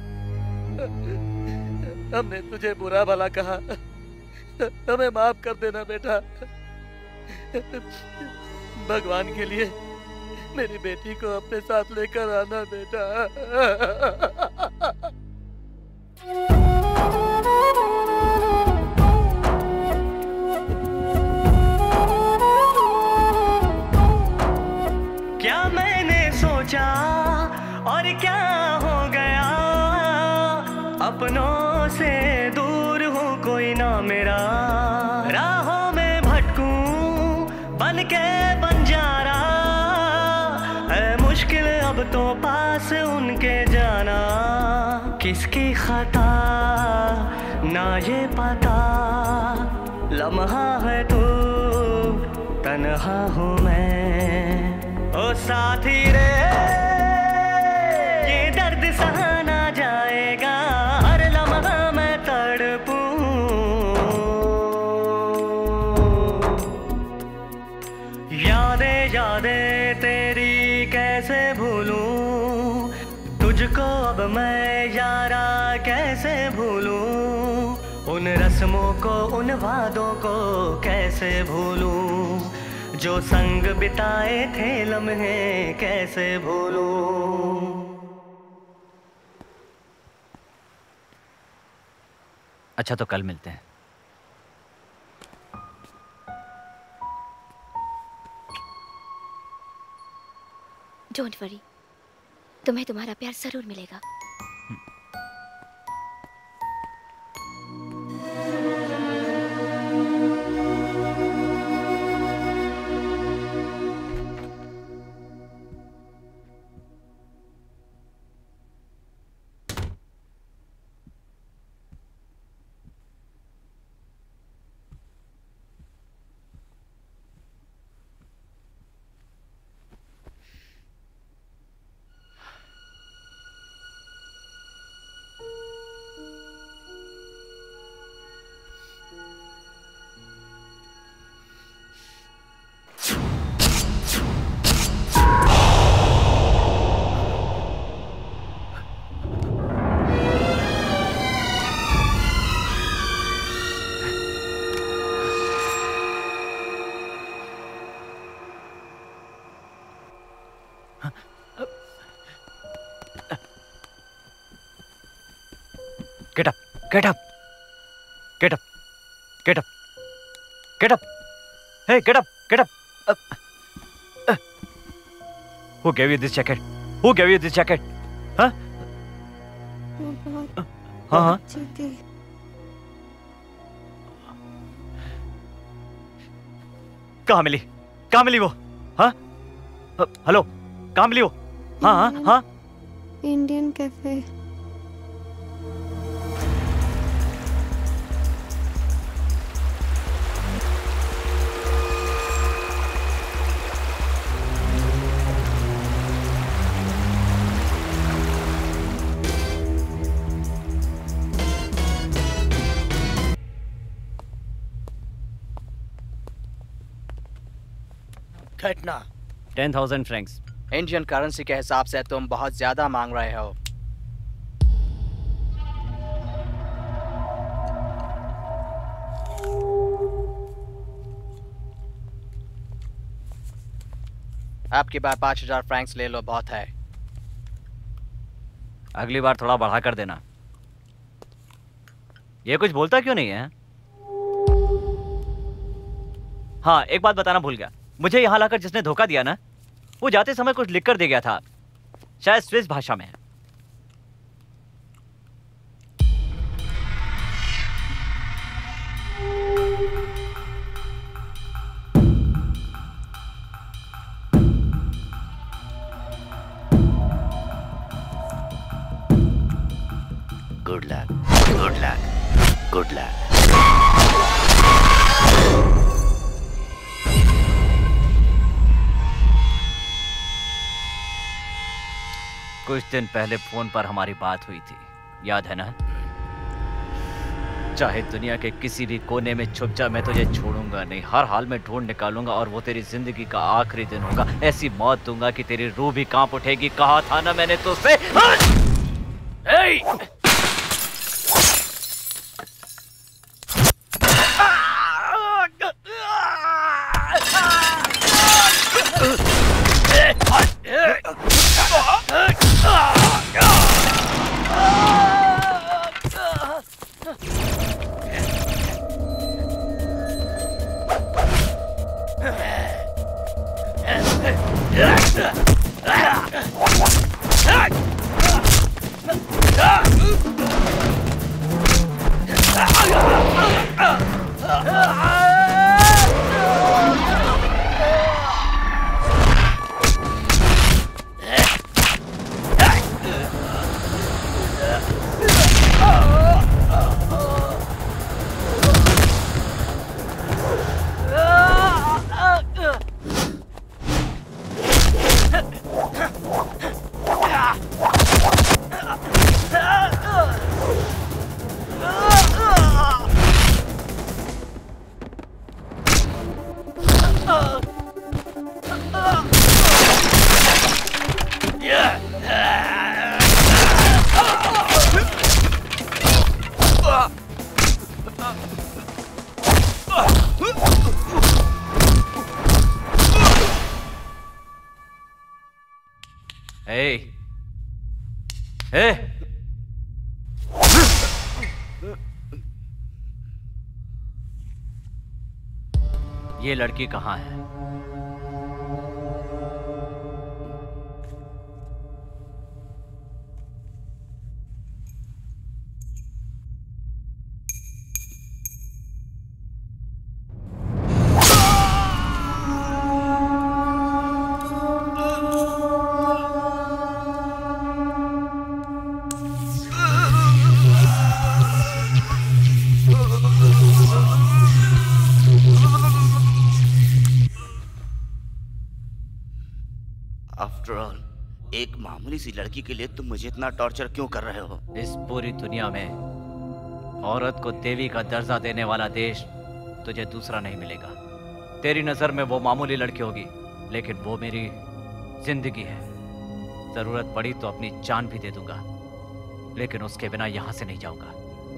हमने तुझे बुरा भला कहा, हमें माफ कर देना बेटा। भगवान के लिए मेरी बेटी को अपने साथ लेकर आना बेटा। क्या मैंने सोचा और क्या हो गया, अपनों से दूर हूँ कोई ना मेरा, राहों में भटकूं बन के बंजारा, है मुश्किल अब तो पास उनके जाना। किसकी खता ना ये पता, लम्हा है तू तन्हा हूँ मैं, ओ साथी रे ये दर्द सहा ना जाएगा, हर लम्हा मैं तड़पूं। यादें यादें तेरी कैसे भूलूं, तुझको अब मैं यारा कैसे भूलूं, उन रस्मों को उन वादों को कैसे भूलूं, जो संग बिताए थे लम्हे कैसे भूलूं। अच्छा तो कल मिलते हैं। डोंट वरी, तुम्हें तुम्हारा प्यार जरूर मिलेगा। Get up! Get up! Get up! Get up! Get up! Hey, get up! Get up! Who gave you this jacket? Who gave you this jacket? Huh? हाँ कहाँ मिली? कहाँ मिली वो? हाँ? हेलो, कहाँ मिली वो? हाँ हाँ हाँ? Indian cafe. घटना 10,000 francs। इंडियन करेंसी के हिसाब से तुम बहुत ज्यादा मांग रहे हो। आपकी बार 5,000 फ्रैंक्स ले लो, बहुत है। अगली बार थोड़ा बढ़ा कर देना। ये कुछ बोलता क्यों नहीं है? हाँ, एक बात बताना भूल गया। मुझे यहाँ लाकर जिसने धोखा दिया ना, वो जाते समय कुछ लिख कर दे गया था, शायद स्विस भाषा में है। Good luck, good luck, good luck. कुछ दिन पहले फोन पर हमारी बात हुई थी, याद है ना? चाहे दुनिया के किसी भी कोने में छुप जा, मैं तुझे छोड़ूंगा नहीं। हर हाल में ढूंढ निकालूंगा और वो तेरी जिंदगी का आखिरी दिन होगा। ऐसी मौत दूंगा कि तेरी रूह भी कांप उठेगी। कहा था ना मैंने तुझसे। ये लड़की कहाँ है? आफ्टर ऑल एक मामूली सी लड़की के लिए तुम मुझे इतना टॉर्चर क्यों कर रहे हो? इस पूरी दुनिया में औरत को देवी का दर्जा देने वाला देश तुझे दूसरा नहीं मिलेगा। तेरी नजर में वो मामूली लड़की होगी, लेकिन वो मेरी जिंदगी है। जरूरत पड़ी तो अपनी जान भी दे दूंगा, लेकिन उसके बिना यहां से नहीं जाऊंगा।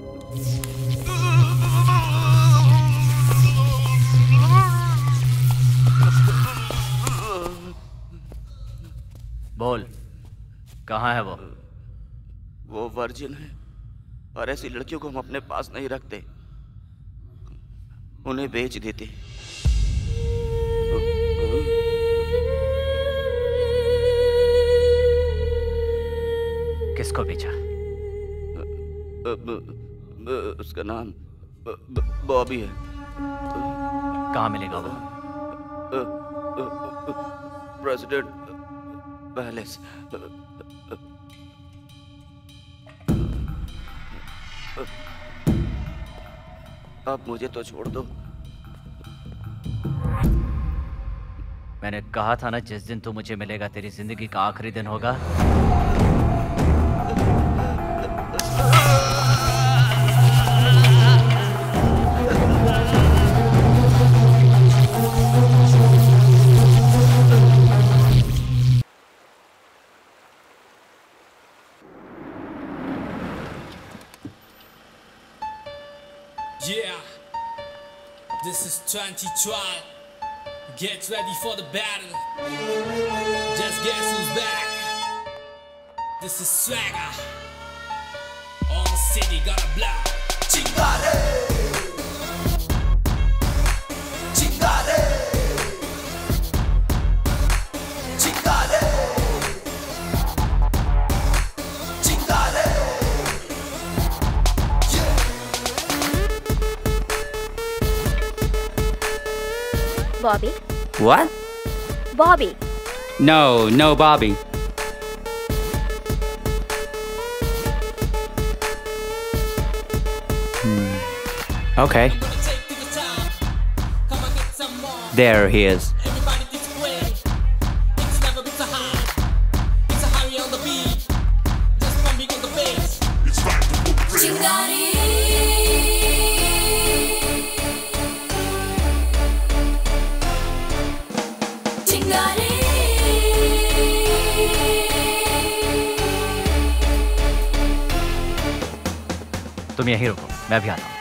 बोल, कहाँ है वो? वो वर्जिन है और ऐसी लड़कियों को हम अपने पास नहीं रखते, उन्हें बेच देते। किसको बेचा? उसका नाम बॉबी है। कहाँ मिलेगा वो? President palace. अब मुझे तो छोड़ दो। मैंने कहा था ना, जिस दिन तू मुझे मिलेगा तेरी जिंदगी का आखिरी दिन होगा। Yeah, this is 2012. Get ready for the battle. Just guess who's back. This is Swagger. All the city gonna blow. Chingare, chingare, chingare, chingare. Bobby? What? Bobby. No, Bobby. Okay. There he is. तुम यहीं रुको, मैं भी आता हूँ।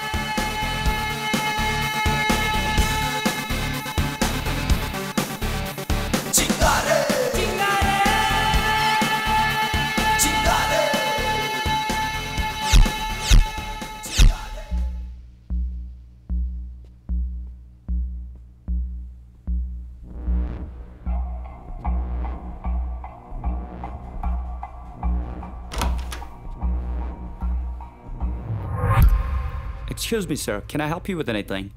Excuse me, sir. Can I help you with anything?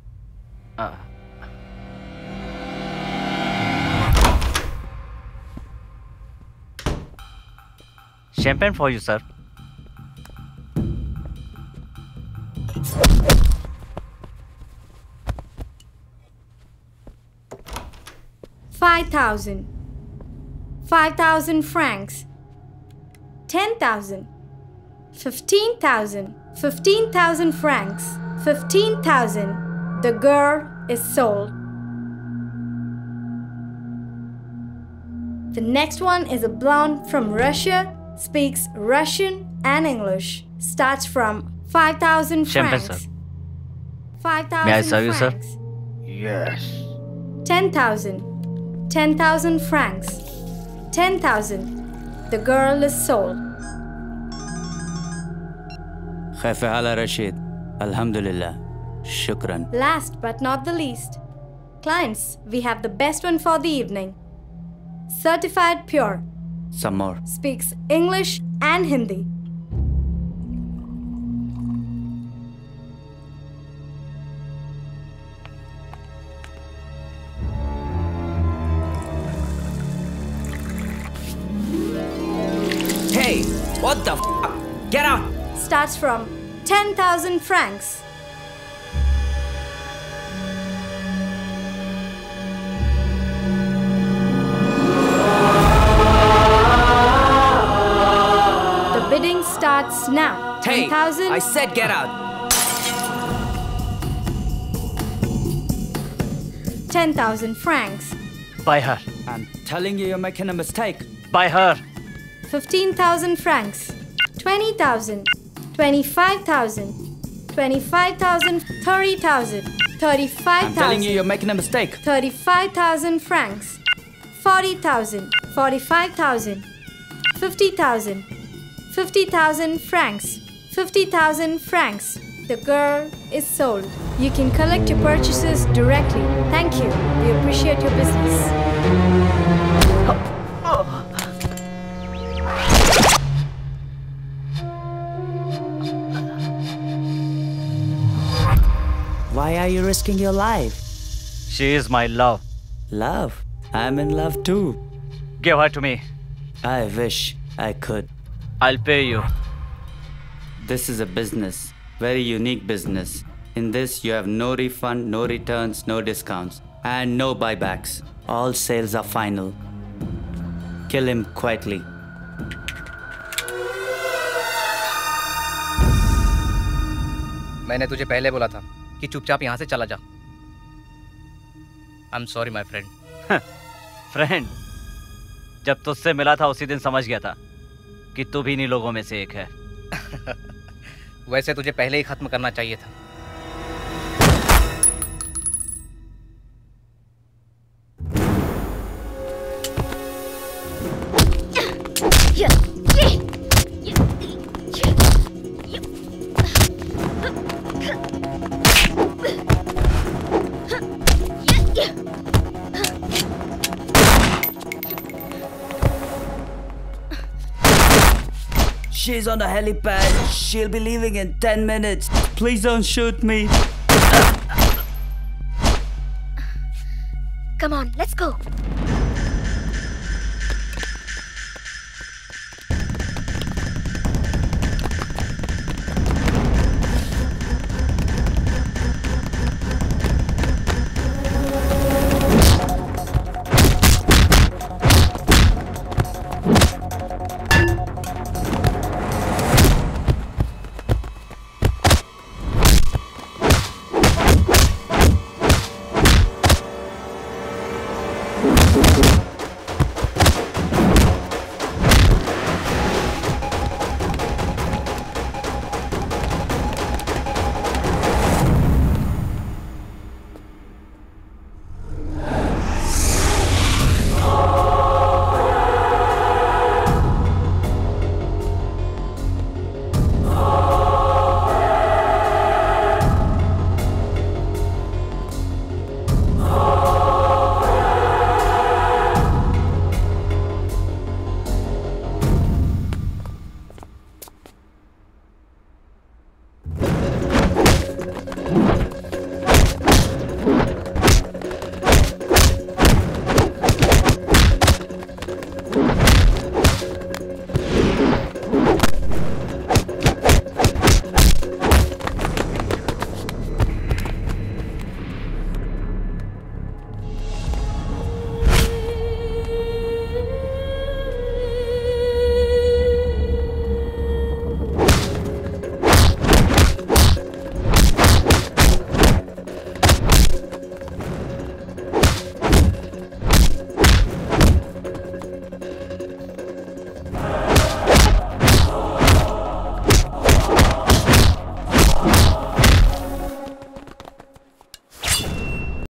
Champagne for you, sir. $5,000 francs, 10,000, 15,000, 15,000 francs, 15,000. The girl is sold. The next one is a blonde from Russia, speaks Russian and English. Starts from 5,000 Champagne, francs. sir. 5,000 May I serve you, sir? francs. Yes. 10,000. 10,000 francs. 10,000. The girl is sold. خيف على رشيد. Alhamdulillah. Shukran. Last but not the least, clients, we have the best one for the evening. Certified pure. Some more. Speaks English and Hindi. Hey, what the f***? Get out! Starts from 10,000 francs. now. Hey, 10,000. I said get out. 10,000 francs. Buy her. I'm telling you, you're making a mistake. Buy her. 15,000 francs. 20,000. 25,000. 25,000. 30,000. 35,000. I'm telling you, you're making a mistake. 35,000 francs. 40,000. 45,000. 50,000. 50,000 francs. 50,000 francs. The girl is sold. You can collect your purchases directly. Thank you. We appreciate your business. Why are you risking your life? She is my love. Love? I'm in love too. Give her to me. I wish I could. I'll pay you. This is a business. Very unique business. In this, you have no refund, no returns, no discounts, and no buybacks. All sales are final. Kill him quietly. मैंने तुझे पहले बोला था कि चुपचाप यहाँ से चला जा। I am sorry my friend. Friend, जब तुझसे मिला था उसी दिन समझ गया था कि तू भी इन्हीं लोगों में से एक है। वैसे तुझे पहले ही खत्म करना चाहिए था। She's on the helipad. She'll be leaving in 10 minutes. Please don't shoot me. Come on, let's go.